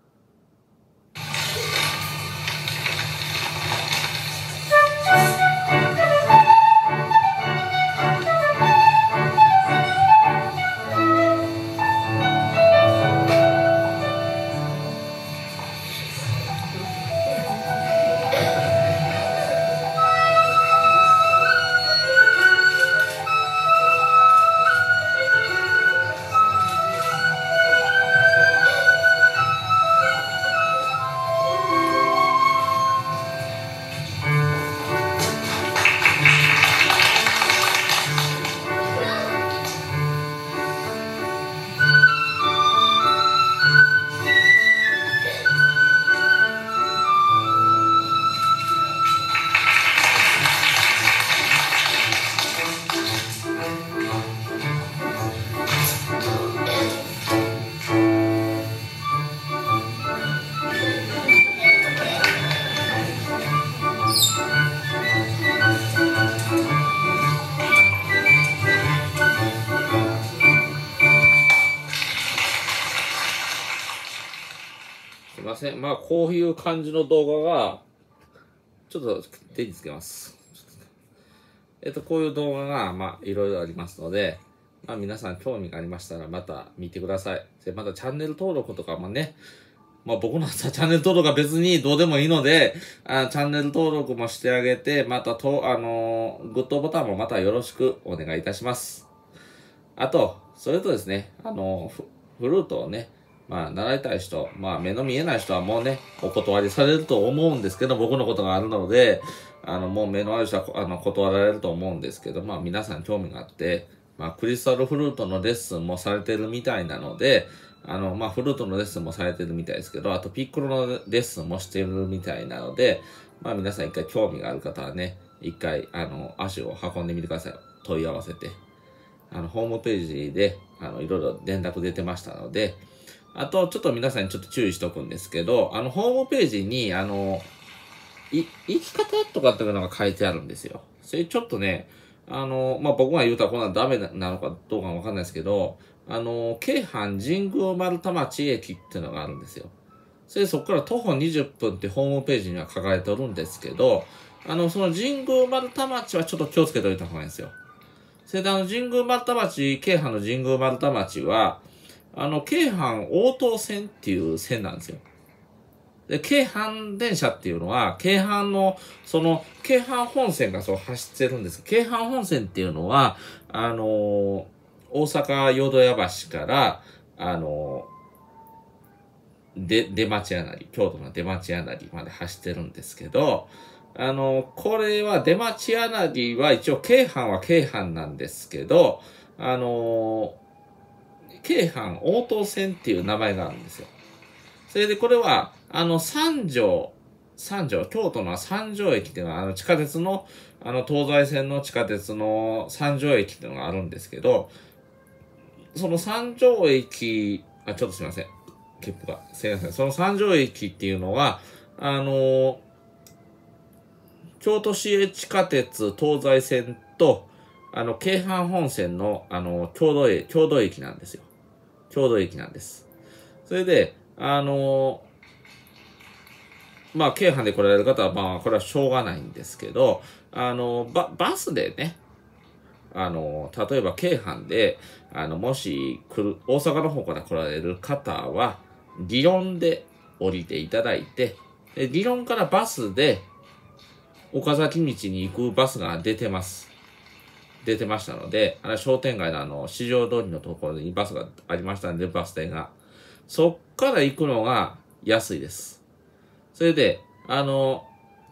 [SPEAKER 5] すいません。まあ、こういう感じの動画が、ちょっと手につけます。えっと、こういう動画が、まあ、いろいろありますので、まあ、皆さん興味がありましたら、また見てください。で、またチャンネル登録とかもね、まあ、僕のチャンネル登録は別にどうでもいいので、あチャンネル登録もしてあげて、またと、あのー、グッドボタンもまたよろしくお願いいたします。あと、それとですね、あのー、フ、フルートをね、まあ、習いたい人、まあ、目の見えない人はもうね、お断りされると思うんですけど、僕のことがあるので、あの、もう目のある人は、あの、断られると思うんですけど、まあ、皆さん興味があって、まあ、クリスタルフルートのレッスンもされてるみたいなので、あの、まあ、フルートのレッスンもされてるみたいですけど、あと、ピッコロのレッスンもしてるみたいなので、まあ、皆さん一回興味がある方はね、一回、あの、足を運んでみてください。問い合わせて。あの、ホームページで、あの、いろいろ連絡出てましたので、あと、ちょっと皆さんにちょっと注意しとくんですけど、あの、ホームページに、あの、い、生き方とかっていうのが書いてあるんですよ。それちょっとね、あの、まあ、僕が言うたらこんなのダメなのかどうかわかんないですけど、あの、京阪神宮丸太町駅っていうのがあるんですよ。それでそこから徒歩にじゅっぷんってホームページには書かれておるんですけど、あの、その神宮丸太町はちょっと気をつけておいた方がいいんですよ。それであの、神宮丸太町、京阪の神宮丸太町は、あの、京阪応答線っていう線なんですよ。で、京阪電車っていうのは、京阪の、その、京阪本線がそう走ってるんです。京阪本線っていうのは、あのー、大阪淀屋橋から、あのー、で、出町柳、京都の出町柳まで走ってるんですけど、あのー、これは出町柳は一応京阪は京阪なんですけど、あのー、 京阪応答線っていう名前があるんですよ。それでこれは、あの、三条、三条、京都の三条駅っていうのは、あの、地下鉄の、あの、東西線の地下鉄の三条駅っていうのがあるんですけど、その三条駅、あ、ちょっとすいません。切符が。すいません。その三条駅っていうのは、あの、京都市営地下鉄東西線と、あの、京阪本線の、あの、共同駅、共同駅なんですよ。共同駅なんです。それで、あの、まあ、京阪で来られる方は、まあ、これはしょうがないんですけど、あの、バ、バスでね、あの、例えば京阪で、あの、もし来る、大阪の方から来られる方は、祇園で降りていただいて、で祇園からバスで、岡崎道に行くバスが出てます。出てましたので、あの商店街のあの、市場通りのところにバスがありましたんで、バス停が。そっから行くのが安いです。それで、あの、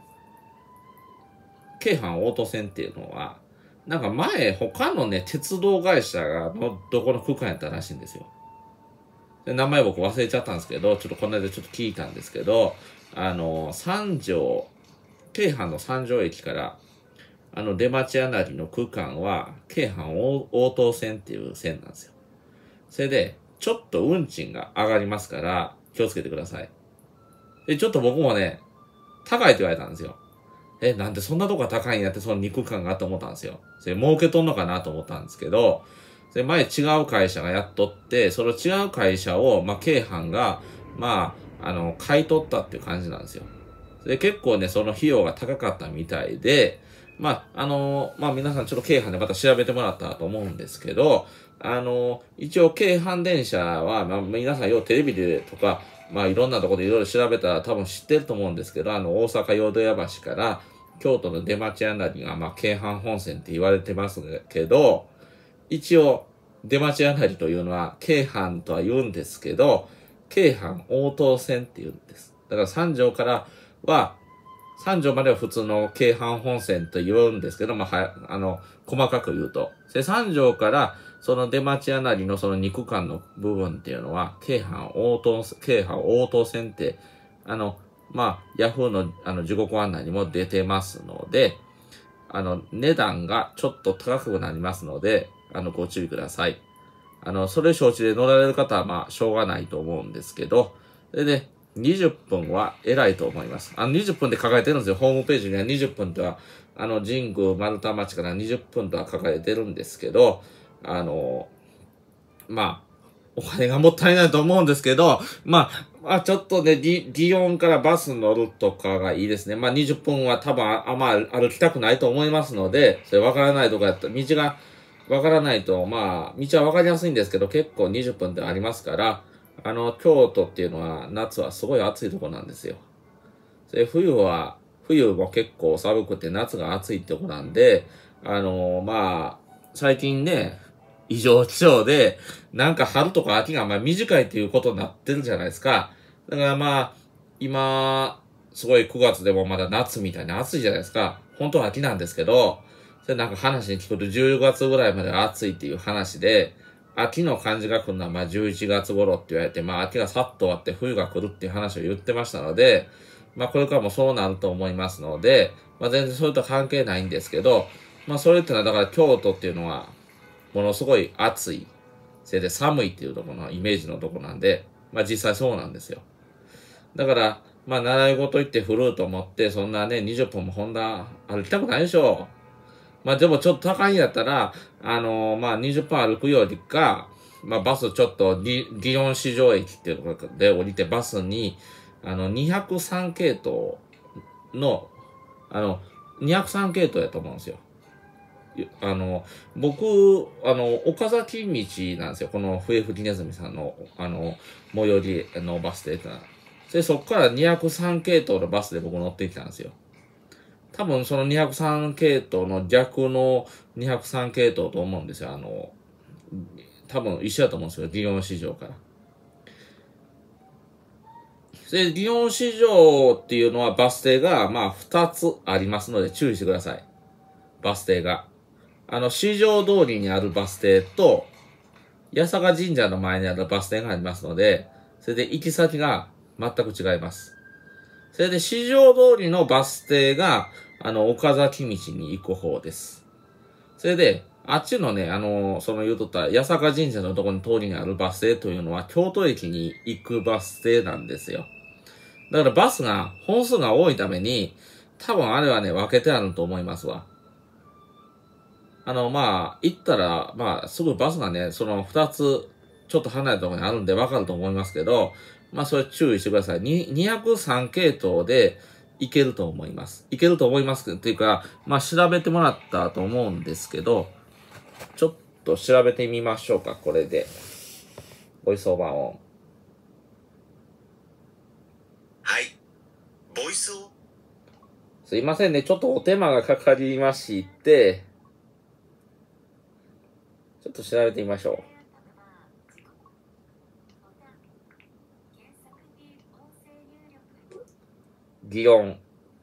[SPEAKER 5] 京阪応答線っていうのは、なんか前、他のね、鉄道会社がの、どこの区間やったらしいんですよ。で名前僕忘れちゃったんですけど、ちょっとこの間ちょっと聞いたんですけど、あの、三条、京阪の三条駅から、あの、出町柳の区間は、京阪応答線っていう線なんですよ。それで、ちょっと運賃が上がりますから、気をつけてください。で、ちょっと僕もね、高いって言われたんですよ。え、なんでそんなとこが高いんやって、そのに区間がと思ったんですよ。それ儲けとんのかなと思ったんですけど、それ前違う会社がやっとって、その違う会社を、まあ、京阪が、まあ、あの、買い取ったっていう感じなんですよ。で、結構ね、その費用が高かったみたいで、まあ、あの、まあ、皆さんちょっと京阪でまた調べてもらったと思うんですけど、あの、一応京阪電車は、まあ、皆さんようテレビでとか、まあ、いろんなところでいろいろ調べたら多分知ってると思うんですけど、あの、大阪淀屋橋から京都の出町柳が、まあ、京阪本線って言われてますけど、一応、出町柳というのは、京阪とは言うんですけど、京阪応答線って言うんです。だから三条からは、三条までは普通の京阪本線と言うんですけど、まあ、は、あの、細かく言うと。で、三条から、その出町柳のそのに区間の部分っていうのは、京阪応答、京阪応答線って、あの、まあ、ヤフーのあの時刻案内にも出てますので、あの、値段がちょっと高くなりますので、あの、ご注意ください。あの、それ承知で乗られる方は、まあ、しょうがないと思うんですけど、でね、にじゅっぷんは偉いと思います。あの、にじゅっぷんで書かれてるんですよ。ホームページにはにじゅっぷんとは、あの、神宮丸太町からにじゅっぷんとは書かれてるんですけど、あの、まあ、お金がもったいないと思うんですけど、まあ、まあ、ちょっとね、リ、リヨンからバス乗るとかがいいですね。まあ、にじゅっぷんは多分あんま歩きたくないと思いますので、それわからないとかやったら、道がわからないと、まあ、道はわかりやすいんですけど、結構にじゅっぷんってありますから、あの、京都っていうのは、夏はすごい暑いとこなんですよ。で、冬は、冬も結構寒くて夏が暑いとこなんで、あの、まあ、最近ね、異常気象で、なんか春とか秋がまあ短いっていうことになってるじゃないですか。だからまあ、今、すごいくがつでもまだ夏みたいに暑いじゃないですか。本当は秋なんですけど、それなんか話に聞くとじゅうがつぐらいまで暑いっていう話で、秋の感じが来るのはまあじゅういちがつ頃って言われて、まあ秋がさっと終わって冬が来るっていう話を言ってましたので、まあこれからもそうなると思いますので、まあ全然それと関係ないんですけど、まあそれってのはだから京都っていうのは、ものすごい暑い、せいで寒いっていうところのイメージのとこなんで、まあ実際そうなんですよ。だから、まあ習い事行ってフルート持って、そんなね、にじゅっぷんもほんな歩きたくないでしょう。まあでもちょっと高いんやったら、あのー、まあにじゅっぷん歩くよりか、まあバスちょっと祇園市場駅っていうところで降りてバスに、あの、にひゃくさん系統の、あの、にひゃくさん系統やと思うんですよ。あの、僕、あの、岡崎道なんですよ。この笛吹きネズミさんの、あの、最寄りのバス停ってのは。で、そっからにひゃくさん系統のバスで僕乗ってきたんですよ。多分そのにひゃくさん系統の逆のにひゃくさん系統と思うんですよ。あの、多分一緒だと思うんですよ。祇園市場から。で、祇園市場っていうのはバス停が、まあ、二つありますので注意してください。バス停が。あの、市場通りにあるバス停と、 八坂神社の前にあるバス停がありますので、それで行き先が全く違います。それで四条通りのバス停が、あの、岡崎道に行く方です。それで、あっちのね、あの、その言うとった八坂神社のところに通りにあるバス停というのは、京都駅に行くバス停なんですよ。だからバスが、本数が多いために、多分あれはね、分けてあると思いますわ。あの、まあ、行ったら、まあ、すぐバスがね、その二つ、ちょっと離れたところにあるんで分かると思いますけど、まあ、それ注意してください。ににひゃくさん系統で行けると思います。行けると思いますっていうか、まあ、調べてもらったと思うんですけど、ちょっと調べてみましょうか、これで。ボイスオーバーオン。
[SPEAKER 2] はい。ボイスを。
[SPEAKER 5] すいませんね、ちょっとお手間がかかりまして、ちょっと調べてみましょう。擬音。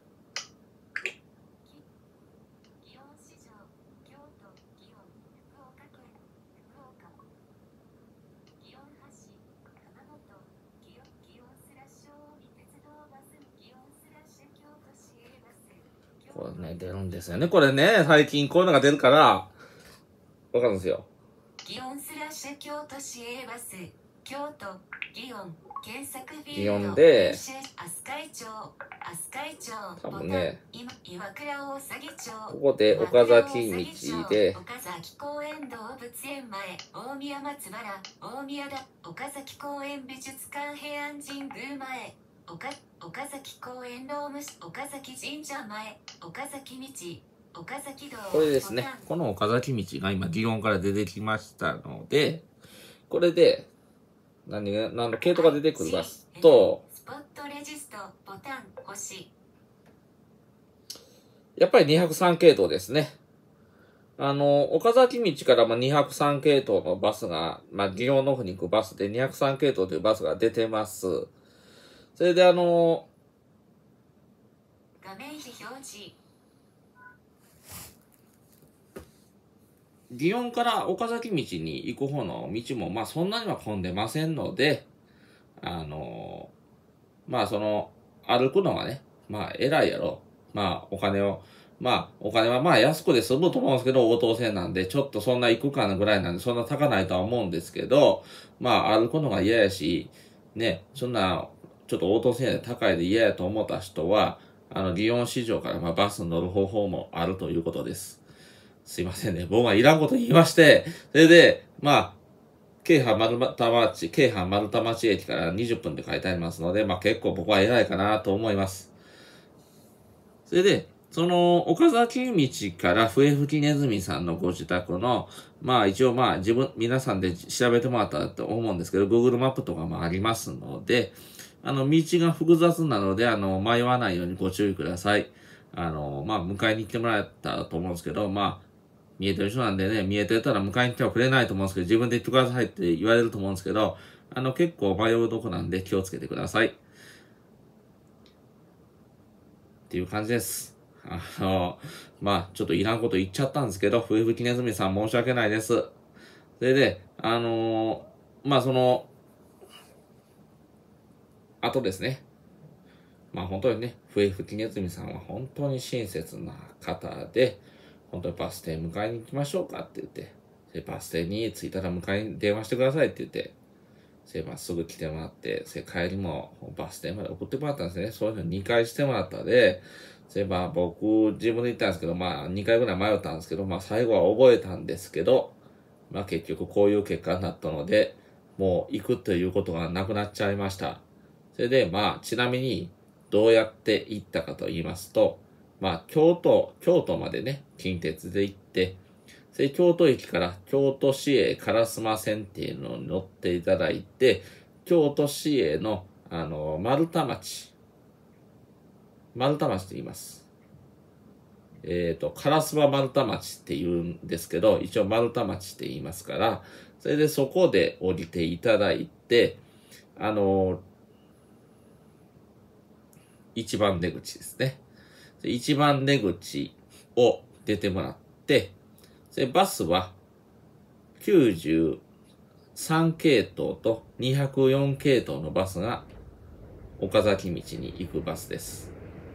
[SPEAKER 5] これね、出るんですよね。これね、最近こういうのが出るから、わかるんですよ。
[SPEAKER 6] 祇園スラッシュ京都市営バス、京都、祇園、検索フィ
[SPEAKER 5] 擬
[SPEAKER 6] ールド、
[SPEAKER 5] 音で、
[SPEAKER 6] 飛鳥井町、飛鳥井町、
[SPEAKER 5] 多分ね、
[SPEAKER 6] 今岩倉大崎町、
[SPEAKER 5] ここで岡崎道で、
[SPEAKER 6] 岡崎公園動物園前、大宮松原、大宮田、岡崎公園美術館平安神宮前、岡岡崎公園ローム岡崎神社前、岡崎道、岡崎道。
[SPEAKER 5] これですね。この岡崎道が今、擬音から出てきましたので、これで、何が、何の系統が出てくるかと、
[SPEAKER 6] スポットレジスト、ボタン、星。
[SPEAKER 5] やっぱりにひゃくさん系統ですね。あの、岡崎道からまあにひゃくさん系統のバスが、まあ、祇園の方に行くバスでにひゃくさん系統というバスが出てます。それであの、
[SPEAKER 6] 画面非表示。
[SPEAKER 5] 祇園から岡崎道に行く方の道も、まあそんなには混んでませんので、あの、まあその、歩くのはね、まあ偉いやろ。まあお金を、まあお金はまあ安くで済むと思うんですけど、応答制なんで、ちょっとそんな行くかなぐらいなんで、そんな高ないとは思うんですけど、まあ歩くのが嫌やし、ね、そんな、ちょっと応答制で高いで嫌やと思った人は、あの、祇園市場からまあバスに乗る方法もあるということです。すいませんね。僕はいらんこと言いまして、それで、まあ、京阪丸太町、京阪丸太町駅からにじゅっぷんで書いてありますので、まあ結構僕は偉いかなと思います。それで、その、岡崎道から笛吹ネズミさんのご自宅の、まあ一応まあ自分、皆さんで調べてもらったと思うんですけど、Google マップとかもありますので、あの、道が複雑なので、あの、迷わないようにご注意ください。あの、まあ、迎えに来てもらったらと思うんですけど、まあ、見えてる人なんでね、見えてたら迎えに来てはくれないと思うんですけど、自分で行ってくださいって言われると思うんですけど、あの、結構迷うとこなんで気をつけてください。っていう感じです。あの、まあ、ちょっといらんこと言っちゃったんですけど、笛吹きネズミさん申し訳ないです。それで、あのー、まあ、その、あとですね。まあ本当にね、笛吹きネズミさんは本当に親切な方で、本当にバス停迎えに行きましょうかって言って、でバス停に着いたら迎えに電話してくださいって言って、そういえばすぐ来てもらって、それ帰りもバス停まで送ってもらったんですね。そういうのにかいしてもらったで、そういえば僕自分で言ったんですけど、まあにかいぐらい迷ったんですけど、まあ最後は覚えたんですけど、まあ結局こういう結果になったので、もう行くということがなくなっちゃいました。それでまあちなみにどうやって行ったかと言いますと、まあ京都、京都までね、近鉄で行って、それ京都駅から京都市営烏丸線っていうのに乗っていただいて、京都市営のあの、丸太町。丸太町って言います。えっと、烏丸丸太町って言うんですけど、一応丸太町って言いますから、それでそこで降りていただいて、あの、一番出口ですね。一番出口を出てもらって、でバスはきゅうじゅうさんけいとうとにひゃくよんけいとうのバスが岡崎道に行くバスです。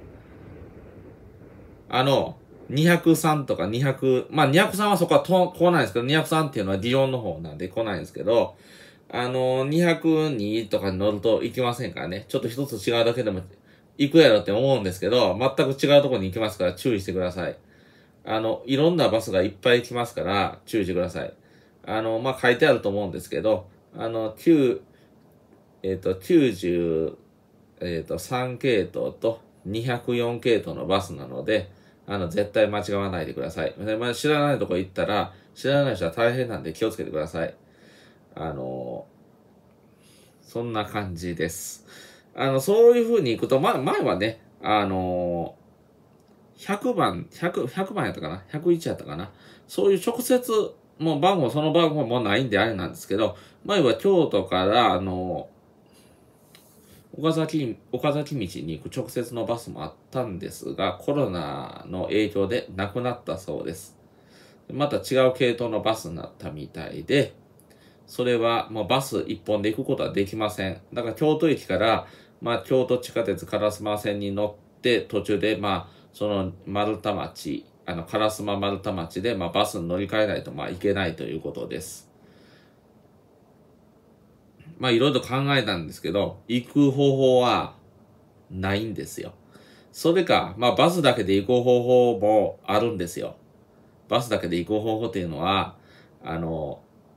[SPEAKER 5] あの、にひゃくさんとかにひゃく、まあにひゃくさんはそこはと来ないんですけど、にひゃくさんっていうのはディヨンの方なんで来ないんですけど、あの、にひゃくにとかに乗ると行きませんからね。ちょっと一つ違うだけでも行くやろって思うんですけど、全く違うところに行きますから注意してください。あの、いろんなバスがいっぱい来ますから注意してください。あの、まあ、書いてあると思うんですけど、あの、きゅう、えっと、きゅうじゅう、えっと、さんけいとうとにひゃくよんけいとうのバスなので、あの、絶対間違わないでください。まあ、知らないとこ行ったら、知らない人は大変なんで気をつけてください。あの、そんな感じです。あの、そういう風に行くと、ま、前はね、あの、ひゃくばん、ひゃく、ひゃくばんやったかな ?ひゃくいち やったかなそういう直接、もう番号、その番号もないんであれなんですけど、前は京都から、あの、岡崎、岡崎道に行く直接のバスもあったんですが、コロナの影響でなくなったそうです。また違う系統のバスになったみたいで、それはもうバス一本で行くことはできません。だから京都駅から、まあ京都地下鉄烏丸線に乗って途中で、まあその丸太町、あの烏丸丸太町で、まあバスに乗り換えないとまあいけないということです。まあいろいろ考えたんですけど、行く方法はないんですよ。それか、まあバスだけで行く方法もあるんですよ。バスだけで行く方法っていうのは、あの、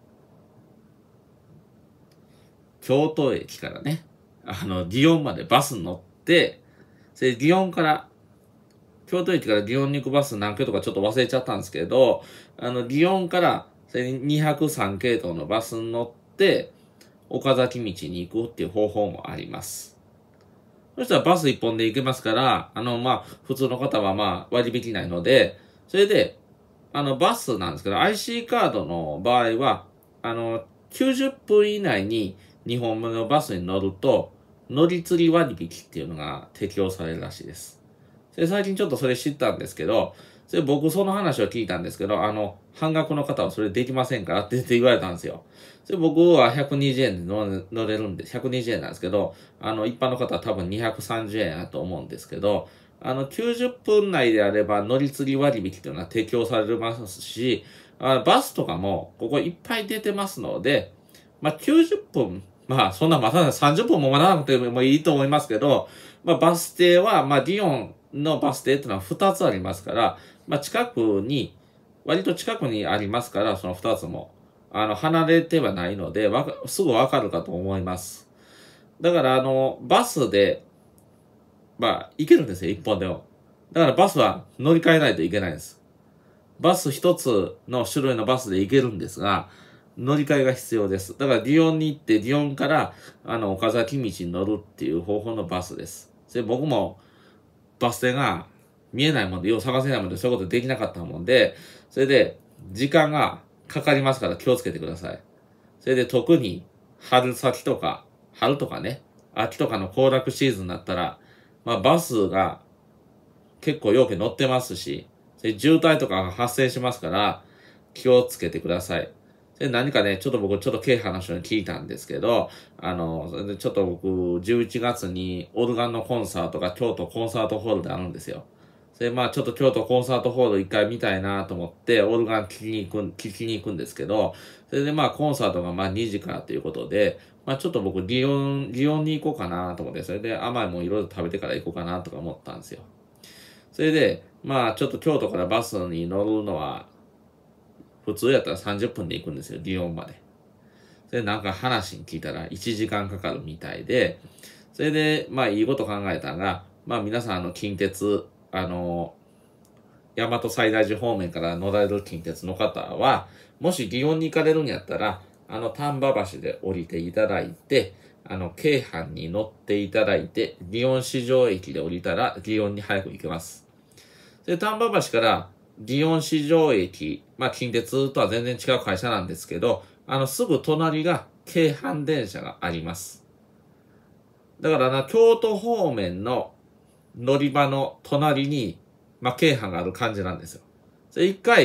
[SPEAKER 5] 京都駅からね、あの、ディヨンまでバスに乗って、それディヨンから、京都駅からディヨンに行くバス何キロとかちょっと忘れちゃったんですけど、あの、ディヨンから、それにひゃくさんけいとうのバスに乗って、岡崎道に行くっていう方法もあります。そしたらバス一本で行けますから、あの、まあ、普通の方はまあ、割引ないので、それで、あの、バスなんですけど、アイシー カードの場合は、あの、きゅうじゅっぷん以内ににほんめのバスに乗ると、乗り継ぎ割引っていうのが適用されるらしいです。で、最近ちょっとそれ知ったんですけど、それ僕その話を聞いたんですけど、あの、半額の方はそれできませんからって言われたんですよ。それ僕はひゃくにじゅうえんで乗乗れるんで、ひゃくにじゅうえんなんですけど、あの、一般の方は多分にひゃくさんじゅうえんやと思うんですけど、あの、きゅうじゅっぷん内であれば乗り継ぎ割引っていうのは適用されますし、あバスとかもここいっぱい出てますので、まあ、きゅうじゅっぷん、まあ、そんなまたさんじゅっぷんも待たなくてもいいと思いますけど、まあ、バス停は、まあ、ディヨンのバス停っていうのはふたつありますから、まあ、近くに、割と近くにありますから、そのふたつも。あの、離れてはないので、わか、すぐわかるかと思います。だから、あの、バスで、まあ、行けるんですよ、一本でも。だからバスは乗り換えないといけないんです。バス一つの種類のバスで行けるんですが、乗り換えが必要です。だからディヨンに行って、ディヨンから、あの、岡崎道に乗るっていう方法のバスです。それ僕も、バス停が見えないもんで、よう探せないもんで、そういうことできなかったもんで、それで、時間がかかりますから気をつけてください。それで特に、春先とか、春とかね、秋とかの行楽シーズンになったら、まあバスが結構要件乗ってますし、渋滞とかが発生しますから、気をつけてください。で何かね、ちょっと僕、ちょっと経営の人に聞いたんですけど、あの、それでちょっと僕、じゅういちがつにオルガンのコンサートが京都コンサートホールであるんですよ。で、まあちょっと京都コンサートホール一回見たいなと思って、オルガン聞きに行く、聞きに行くんですけど、それでまあコンサートがまあにじからということで、まあちょっと僕、リヨン、リヨンに行こうかなと思って、それで甘いもんいろいろ食べてから行こうかなとか思ったんですよ。それで、まあちょっと京都からバスに乗るのは、普通やったらさんじゅっぷんで行くんですよ、リヨンまで。それでなんか話に聞いたらいちじかんかかるみたいで、それで、まあいいこと考えたのが、まあ皆さんあの近鉄、あの、大和西大寺方面から乗られる近鉄の方は、もし祇園に行かれるんやったら、あの丹波橋で降りていただいて、あの京阪に乗っていただいて、祇園市場駅で降りたら祇園に早く行けます。で、丹波橋から祇園市場駅、まあ近鉄とは全然違う会社なんですけど、あのすぐ隣が京阪電車があります。だからな、京都方面の乗り場の隣に、まあ、京阪がある感じなんですよ。で、一回、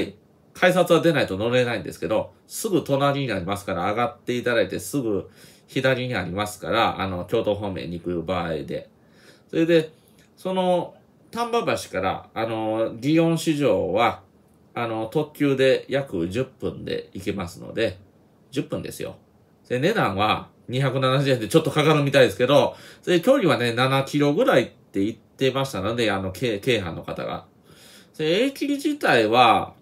[SPEAKER 5] 改札は出ないと乗れないんですけど、すぐ隣になりますから、上がっていただいてすぐ左にありますから、あの、京都方面に行く場合で。それで、その、丹波橋から、あの、祇園市場は、あの、特急で約じゅっぷんで行けますので、じゅっぷんですよ。で、値段はにひゃくななじゅうえんでちょっとかかるみたいですけど、で、距離はね、ななキロぐらいって言ってましたので、あの、京阪の方が。で、駅自体は、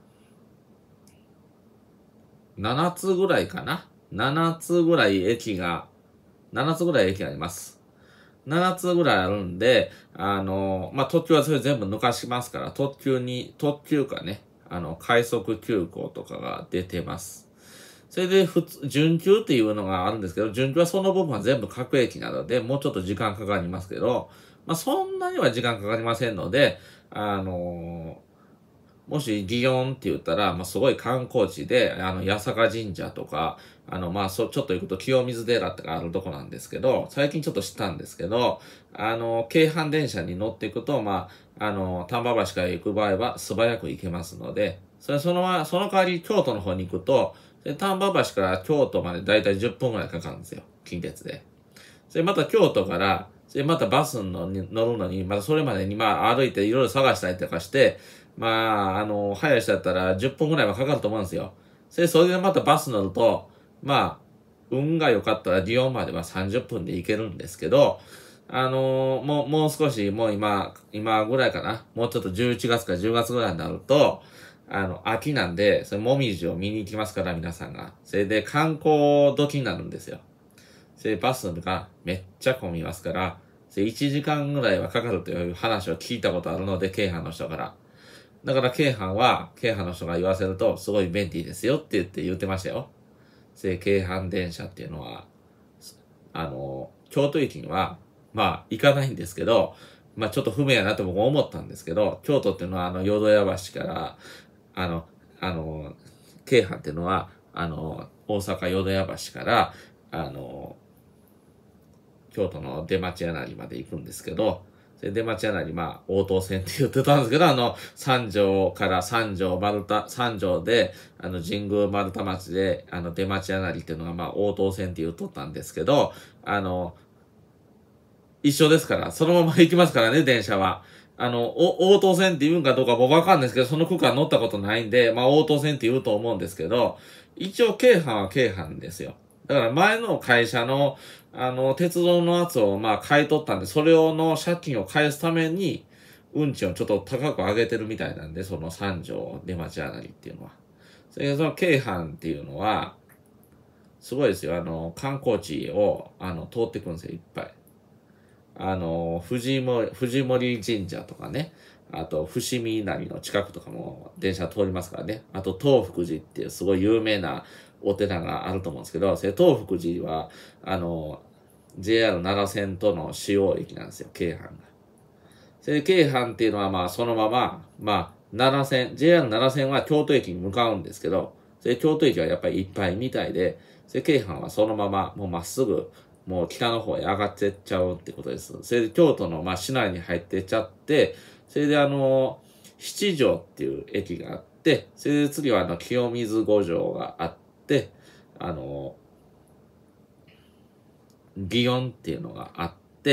[SPEAKER 5] ななつぐらいかな。ななつぐらい駅が、ななつぐらい駅があります。ななつぐらいあるんで、あの、まあ、特急はそれ全部抜かしますから、特急に、特急かね、あの、快速急行とかが出てます。それで、普通、準急っていうのがあるんですけど、準急はその部分は全部各駅なので、もうちょっと時間かかりますけど、まあ、そんなには時間かかりませんので、あの、もし、祇園って言ったら、まあ、すごい観光地で、あの、八坂神社とか、あの、まあ、そう、ちょっと行くと清水寺ってあるとこなんですけど、最近ちょっと知ったんですけど、あの、京阪電車に乗っていくと、まあ、あの、丹波橋から行く場合は素早く行けますので、それ、その、その代わり京都の方に行くと、で丹波橋から京都までだいたいじゅっぷんくらいかかるんですよ。近鉄で。それまた京都から、それまたバスに乗るのに、またそれまでにまあ歩いていろいろ探したりとかして、まあ、あの、早い人だったらじゅっぷんくらいはかかると思うんですよ。それ、それでまたバス乗ると、まあ、運が良かったら祇園まではさんじゅっぷんで行けるんですけど、あのー、もう、もう少し、もう今、今ぐらいかな。もうちょっとじゅういちがつかじゅうがつぐらいになると、あの、秋なんで、それ、もみじを見に行きますから、皆さんが。それで、観光時になるんですよ。それで、バスがめっちゃ混みますから、それいちじかんぐらいはかかるという話を聞いたことあるので、京阪の人から。だから、京阪は、京阪の人が言わせると、すごい便利ですよって言って言ってましたよ。それで、京阪電車っていうのは、あの、京都駅には、まあ、行かないんですけど、まあ、ちょっと不明やなと僕思ったんですけど、京都っていうのは、あの、淀屋橋から、あの、あの、京阪っていうのは、あの、大阪淀屋橋から、あの、京都の出町柳まで行くんですけど、出町柳、まあ、応答線って言ってたんですけど、あの、三条から三条丸太、三条で、あの、神宮丸太町で、あの、出町柳っていうのが、まあ、応答線って言っとったんですけど、あの、一緒ですから、そのまま行きますからね、電車は。あの、応答線って言うんかどうか僕わかんないですけど、その区間乗ったことないんで、まあ、応答線って言うと思うんですけど、一応、京阪は京阪ですよ。だから前の会社の、あの、鉄道のやつをまあ買い取ったんで、それをの借金を返すために、運賃をちょっと高く上げてるみたいなんで、その三条出町柳っていうのは。それでその京阪っていうのは、すごいですよ。あの、観光地を、あの、通ってくるんですよ、いっぱい。あの、藤森、藤森神社とかね。あと、伏見稲荷の近くとかも電車通りますからね。あと、東福寺っていうすごい有名なお寺があると思うんですけど、それ東福寺は、あの、ジェイアール 奈良線との主要駅なんですよ、京阪が。それで、京阪っていうのはまあ、そのまま、まあ、奈良線、ジェイアール 奈良線は京都駅に向かうんですけど、それ京都駅はやっぱりいっぱいみたいで、それ京阪はそのまま、もうまっすぐ、もう北の方へ上がってっちゃうってことです。それで京都のまあ市内に入ってっちゃって、それであの、七条っていう駅があって、それで次はあの、清水五条があって、あの、祇園っていうのがあって、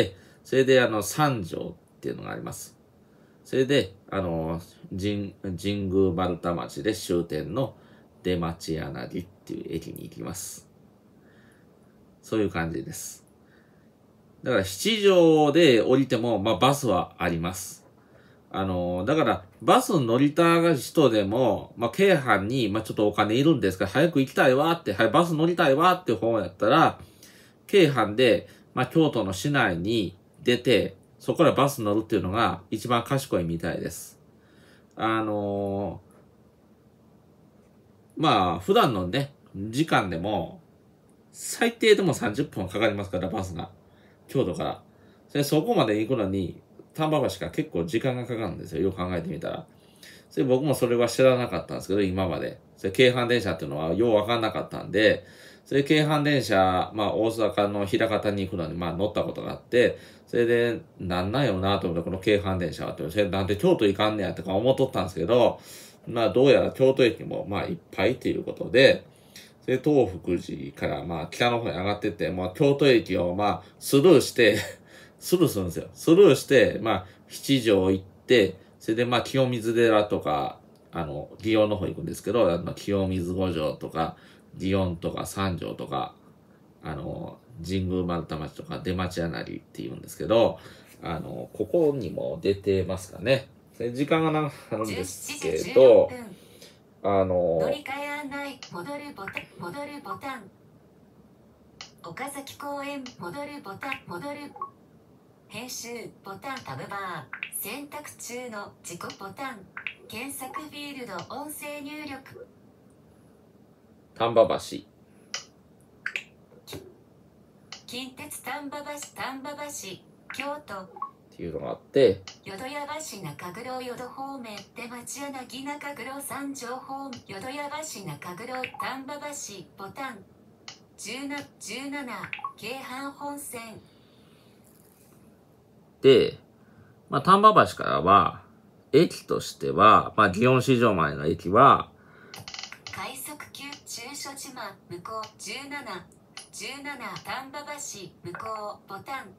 [SPEAKER 5] それであの、三条っていうのがあります。それで、あの、神、神宮丸太町で終点の出町柳っていう駅に行きます。そういう感じです。だから七条で降りても、まあバスはあります。あの、だからバス乗りたが人でも、まあ京阪に、まあちょっとお金いるんですから、早く行きたいわって、はい、バス乗りたいわって方やったら、京阪で、まあ京都の市内に出て、そこからバス乗るっていうのが一番賢いみたいです。あの、まあ普段のね、時間でも、最低でもさんじゅっぷんはかかりますから、バスが。京都から。それそこまで行くのに、丹波橋から結構時間がかかるんですよ。よく考えてみたら。それ僕もそれは知らなかったんですけど、今まで。それ京阪電車っていうのはようわかんなかったんで、それ京阪電車、まあ大阪の枚方に行くのにまあ乗ったことがあって、それで、なんなんよなと思って、この京阪電車はって、それなんで京都行かんねやとか思っとったんですけど、 まあ、どうやら京都駅も、まあ、いっぱいということで、で、東福寺から、まあ、北の方に上がってって、まあ、京都駅を、まあ、スルーして、スルーするんですよ。スルーして、まあ、七条行って、それで、まあ、清水寺とか、あの、祇園の方行くんですけど、まあ、清水五条とか、祇園とか三条とか、あの、神宮丸太町とか出町柳って言うんですけど、あの、ここにも出てますかね。時間がなあるんですけど、あの、
[SPEAKER 6] 乗り換え案内、戻るボタン、戻るボタン。岡崎公園、戻るボタン、戻る。編集、ボタン、タブバー。選択中の自己ボタン。検索フィールド、音声入力。
[SPEAKER 5] 丹波橋。
[SPEAKER 6] 近鉄丹波橋、丹波橋、京都。
[SPEAKER 5] っていうのがあって、
[SPEAKER 6] 淀屋橋中黒淀方面出町柳中黒三条方面淀屋橋中黒丹波橋ボタンじゅうなな、じゅうなな京阪本線
[SPEAKER 5] で、まあ、丹波橋からは、駅としては、まあ、祇園市場前の駅は、
[SPEAKER 6] 快速急駐所島向こうじゅうなな、じゅうなな丹波橋向こうボタン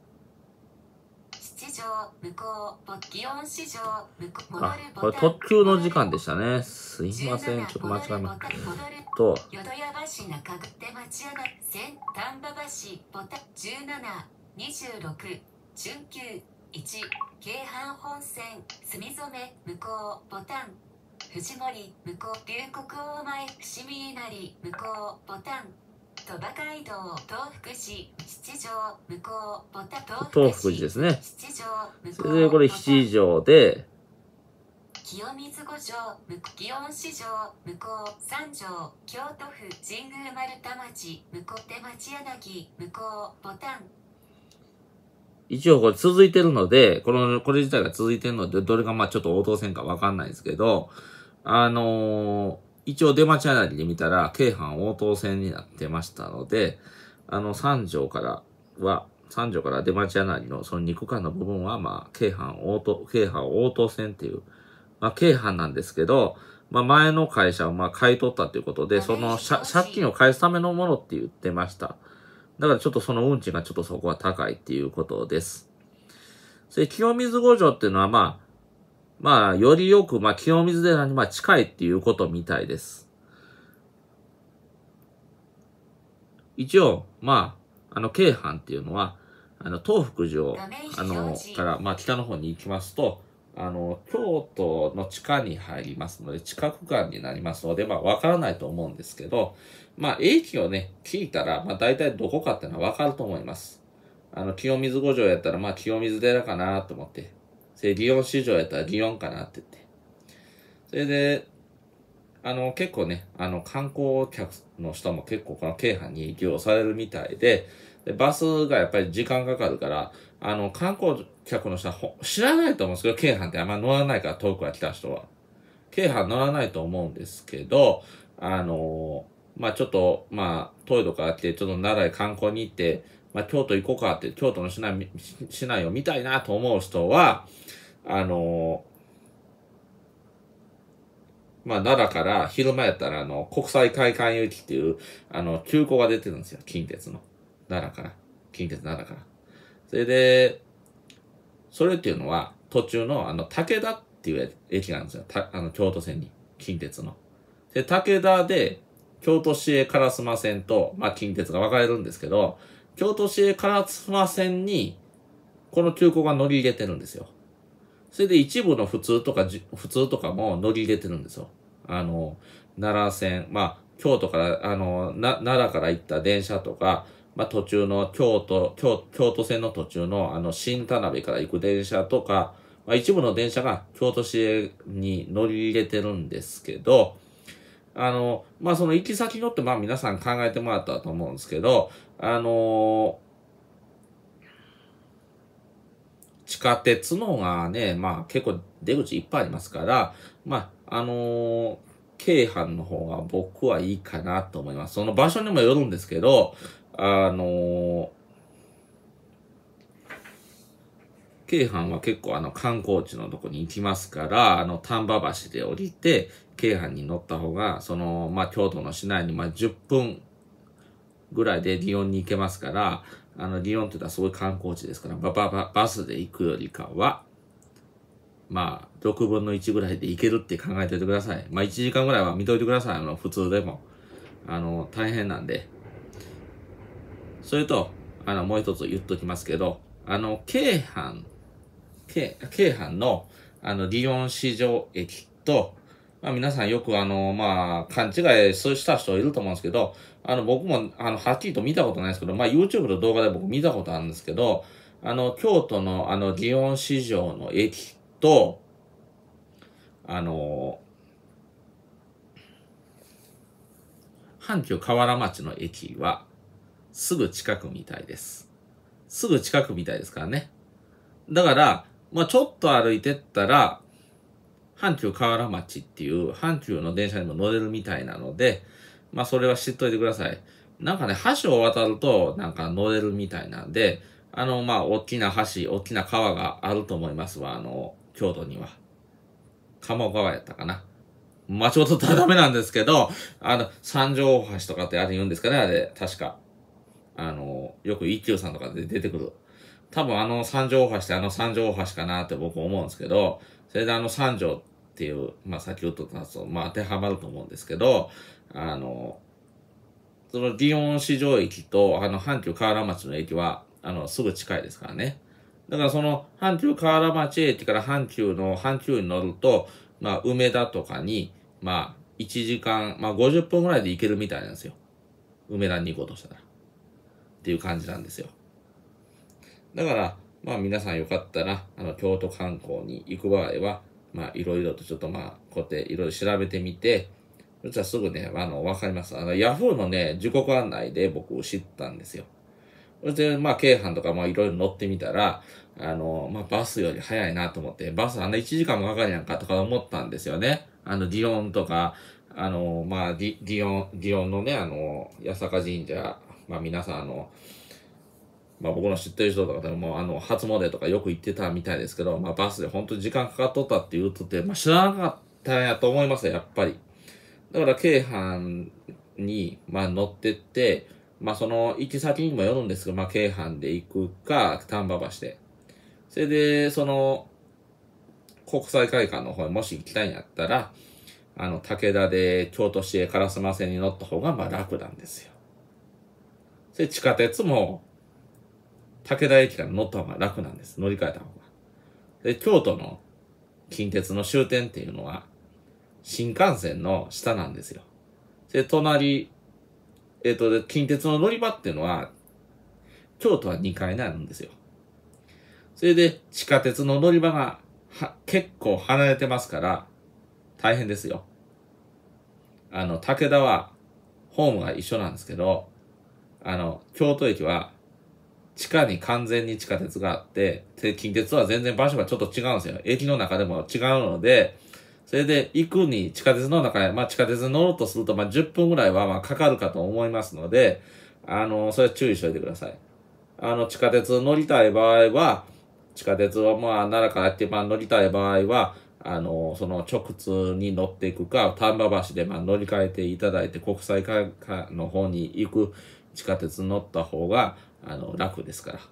[SPEAKER 6] 七条向こう祇園市場向こう戻
[SPEAKER 5] あ
[SPEAKER 6] る、ボ
[SPEAKER 5] これ
[SPEAKER 6] タン
[SPEAKER 5] 特急の時間でしたね。すいません。ちょっと間違えました。と、
[SPEAKER 6] 淀屋橋中出町柳線丹波橋ボタンじゅうなな、にじゅうろく準急いち京阪本線住染向こうボタン藤森向こう龍谷大前伏見稲荷向こうボタン鳥羽街道東福寺七条向こうボタン
[SPEAKER 5] 東福寺ですね。
[SPEAKER 6] 七条向
[SPEAKER 5] それでこれ七条で、
[SPEAKER 6] 清水五条向こう祇園市場向こう三条京都府神宮丸太町向こう出町柳向こうボタン
[SPEAKER 5] 一応これ続いてるので、この、これ自体が続いてるので、どれがまあちょっと応答線かわかんないですけど、あのー、一応出町柳で見たら、京阪応答線になってましたので、あの、三条からは、三条から出町柳のそのに区間の部分は、まあ、京阪応答、京阪応答線っていう、まあ、京阪なんですけど、まあ、前の会社をまあ買い取ったということで、その借金を返すためのものって言ってました。だからちょっとその運賃がちょっとそこは高いっていうことです。それ清水五条っていうのはまあ、まあ、よりよく、まあ、清水寺にまあ近いっていうことみたいです。一応、まあ、あの、京阪っていうのは、あの、東福寺を、あの、から、まあ、北の方に行きますと、あの、京都の地下に入りますので、地下区間になりますので、まあ、わからないと思うんですけど、まあ、駅をね、聞いたら、まあ、大体どこかっていうのはわかると思います。あの、清水五条やったら、まあ、清水寺かなと思って、それ、祇園市場やったら祇園かなって言って。それで、あの、結構ね、あの、観光客の人も結構この京阪に利用されるみたいで、で、バスがやっぱり時間かかるから、あの、観光客の人はほ知らないと思うんですけど、京阪ってあんま乗らないから、遠くから来た人は。京阪乗らないと思うんですけど、あの、まあ、ちょっと、まあ、遠いとこから来て、ちょっと奈良へ観光に行って、まあ、京都行こうかって、京都の市内、市内を見たいなと思う人は、あの、まあ、奈良から昼間やったら、あの、国際会館行きっていう、あの、急行が出てるんですよ。近鉄の。奈良から。近鉄奈良から。それで、それっていうのは、途中の、あの、武田っていう駅なんですよ。たあの、京都線に。近鉄の。で、武田で、京都市営烏丸線と、まあ、近鉄が分かれるんですけど、京都市営烏丸線に、この急行が乗り入れてるんですよ。それで一部の普通とか、普通とかも乗り入れてるんですよ。あの、奈良線、まあ、京都から、あの、な、奈良から行った電車とか、まあ、途中の京都、京、京都線の途中の、あの、新田辺から行く電車とか、まあ、一部の電車が京都市営に乗り入れてるんですけど、あの、まあ、その行き先によって、まあ、皆さん考えてもらったと思うんですけど、あの地下鉄のがね、まあ結構出口いっぱいありますから、まあ、あのー、京阪の方が僕はいいかなと思います。その場所にもよるんですけど、あのー、 京阪は結構あの観光地のとこに行きますから、あの丹波橋で降りて、京阪に乗った方が、その、まあ、京都の市内にまあじゅっぷんぐらいで祇園に行けますから、あの、祇園って言ったらすごい観光地ですから、ババババスで行くよりかは、まあ、ろくぶんのいちぐらいで行けるって考えておいてください。まあ、いちじかんぐらいは見といてください。あの、普通でも。あの、大変なんで。それと、あの、もう一つ言っときますけど、あの、京阪、京、京阪の、あの、祇園市場駅と、まあ皆さんよくあの、まあ、勘違いした人いると思うんですけど、あの、僕も、あの、はっきりと見たことないですけど、まあ YouTube の動画で僕見たことあるんですけど、あの、京都のあの、祇園市場の駅と、あの、阪急河原町の駅は、すぐ近くみたいです。すぐ近くみたいですからね。だから、まあちょっと歩いてったら、阪急河原町っていう阪急の電車にも乗れるみたいなので、まあそれは知っといてください。なんかね、橋を渡るとなんか乗れるみたいなんで、あの、まあ大きな橋、大きな川があると思いますわ、あの、京都には。鴨川やったかな。間違ったらダメなんですけど、あの、三条大橋とかってあれ言うんですかね、あれ、確か。あの、よく一休さんとかで出てくる。多分あの三条大橋ってあの三条大橋かなって僕思うんですけど、それであの三条っていう、まあ先ほど言ったと、まあ当てはまると思うんですけど、あの、その祇園市場駅とあの阪急河原町の駅は、あの、すぐ近いですからね。だからその阪急河原町駅から阪急の阪急に乗ると、まあ梅田とかに、まあいちじかん、まあごじゅっぷんぐらいで行けるみたいなんですよ。梅田に行こうとしたら。っていう感じなんですよ。だから、まあ皆さんよかったら、あの、京都観光に行く場合は、まあいろいろとちょっとまあ、こうやっていろいろ調べてみて、そしたらすぐね、あの、わかります。あの、ヤフーのね、時刻案内で僕知ったんですよ。それで、まあ、京阪とかまあいろいろ乗ってみたら、あの、まあバスより早いなと思って、バスあんないちじかんもかかるやんかとか思ったんですよね。あの、祇園とか、あの、まあ、祇園、祇園のね、あの、八坂神社、まあ皆さんあの、まあ僕の知ってる人とかでも、あの、初詣とかよく行ってたみたいですけど、まあバスで本当に時間かかっとったって言うとって、まあ知らなかったんやと思いますよ、やっぱり。だから京阪に、まあ乗ってって、まあその行き先にもよるんですけど、まあ京阪で行くか、丹波橋で。それで、その、国際会館の方にもし行きたいんやったら、あの、武田で京都市営烏丸線に乗った方がまあ楽なんですよ。で、地下鉄も、武田駅から乗った方が楽なんです。乗り換えた方が。で、京都の近鉄の終点っていうのは、新幹線の下なんですよ。で、隣、えっと、で近鉄の乗り場っていうのは、京都はにかいにあるんですよ。それで、地下鉄の乗り場が、は、結構離れてますから、大変ですよ。あの、武田は、ホームが一緒なんですけど、あの、京都駅は、地下に完全に地下鉄があって、で、近鉄は全然場所がちょっと違うんですよ。駅の中でも違うので、それで行くに地下鉄の中へ、まあ地下鉄に乗ろうとすると、まあじゅっぷんぐらいはまあかかるかと思いますので、あの、それは注意しておいてください。あの、地下鉄乗りたい場合は、地下鉄をまあ奈良からやってまあ乗りたい場合は、あの、その直通に乗っていくか、丹波橋でまあ乗り換えていただいて、国際会館の方に行く地下鉄に乗った方が、あの、楽ですから。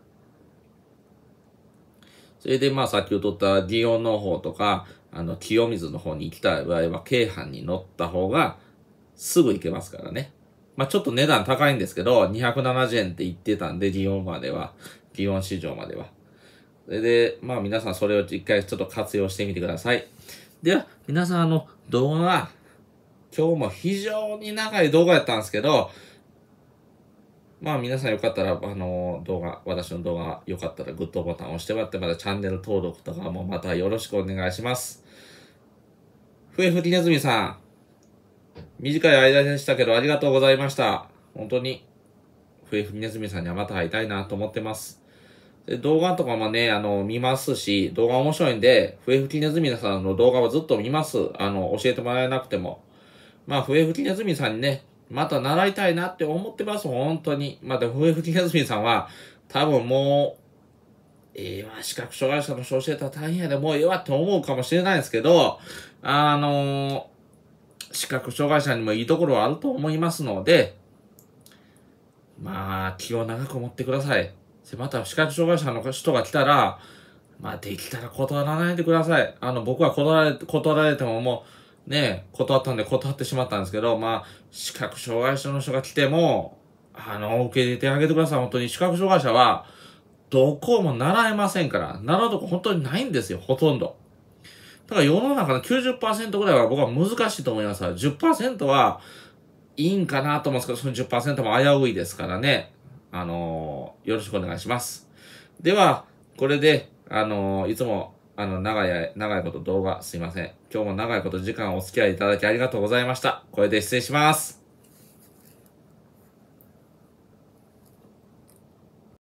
[SPEAKER 5] それで、まあ、さっき言っとった祇園の方とか、あの、清水の方に行きたい場合は、京阪に乗った方が、すぐ行けますからね。まあ、ちょっと値段高いんですけど、にひゃくななじゅうえんって言ってたんで、祇園までは、祇園市場までは。それで、まあ、皆さんそれを一回ちょっと活用してみてください。では、皆さん、あの、動画は、今日も非常に長い動画やったんですけど、まあ皆さんよかったら、あの、動画、私の動画よかったらグッドボタンを押してもらって、またチャンネル登録とかもまたよろしくお願いします。笛吹きねずみさん、短い間でしたけどありがとうございました。本当に、笛吹きねずみさんにはまた会いたいなと思ってます。で動画とかもね、あの、見ますし、動画面白いんで、笛吹きねずみさんの動画はずっと見ます。あの、教えてもらえなくても。まあ、笛吹きねずみさんにね、また習いたいなって思ってます、本当に。また、笛吹きねずみさんは、多分もう、 ええまあ、視覚障害者の人教えたら大変やで、もうええわって思うかもしれないですけど、あのー、視覚障害者にもいいところはあると思いますので、まあ、気を長く持ってください。また、視覚障害者の人が来たら、まあ、できたら断らないでください。あの、僕は断られ、断られてももう、ね、断ったんで断ってしまったんですけど、まあ、視覚障害者の人が来ても、あの、受け入れてあげてください。本当に視覚障害者は、どこも習えませんから、習うとこ本当にないんですよ、ほとんど。だから世の中の きゅうじゅっパーセント ぐらいは僕は難しいと思います。じゅっパーセント はいいんかなと思うんですけど、その じゅっパーセント も危ういですからね。あのー、よろしくお願いします。では、これで、あのー、いつも、あの、長い、長いこと動画すいません。今日も長いこと時間お付き合いいただきありがとうございました。これで失礼します。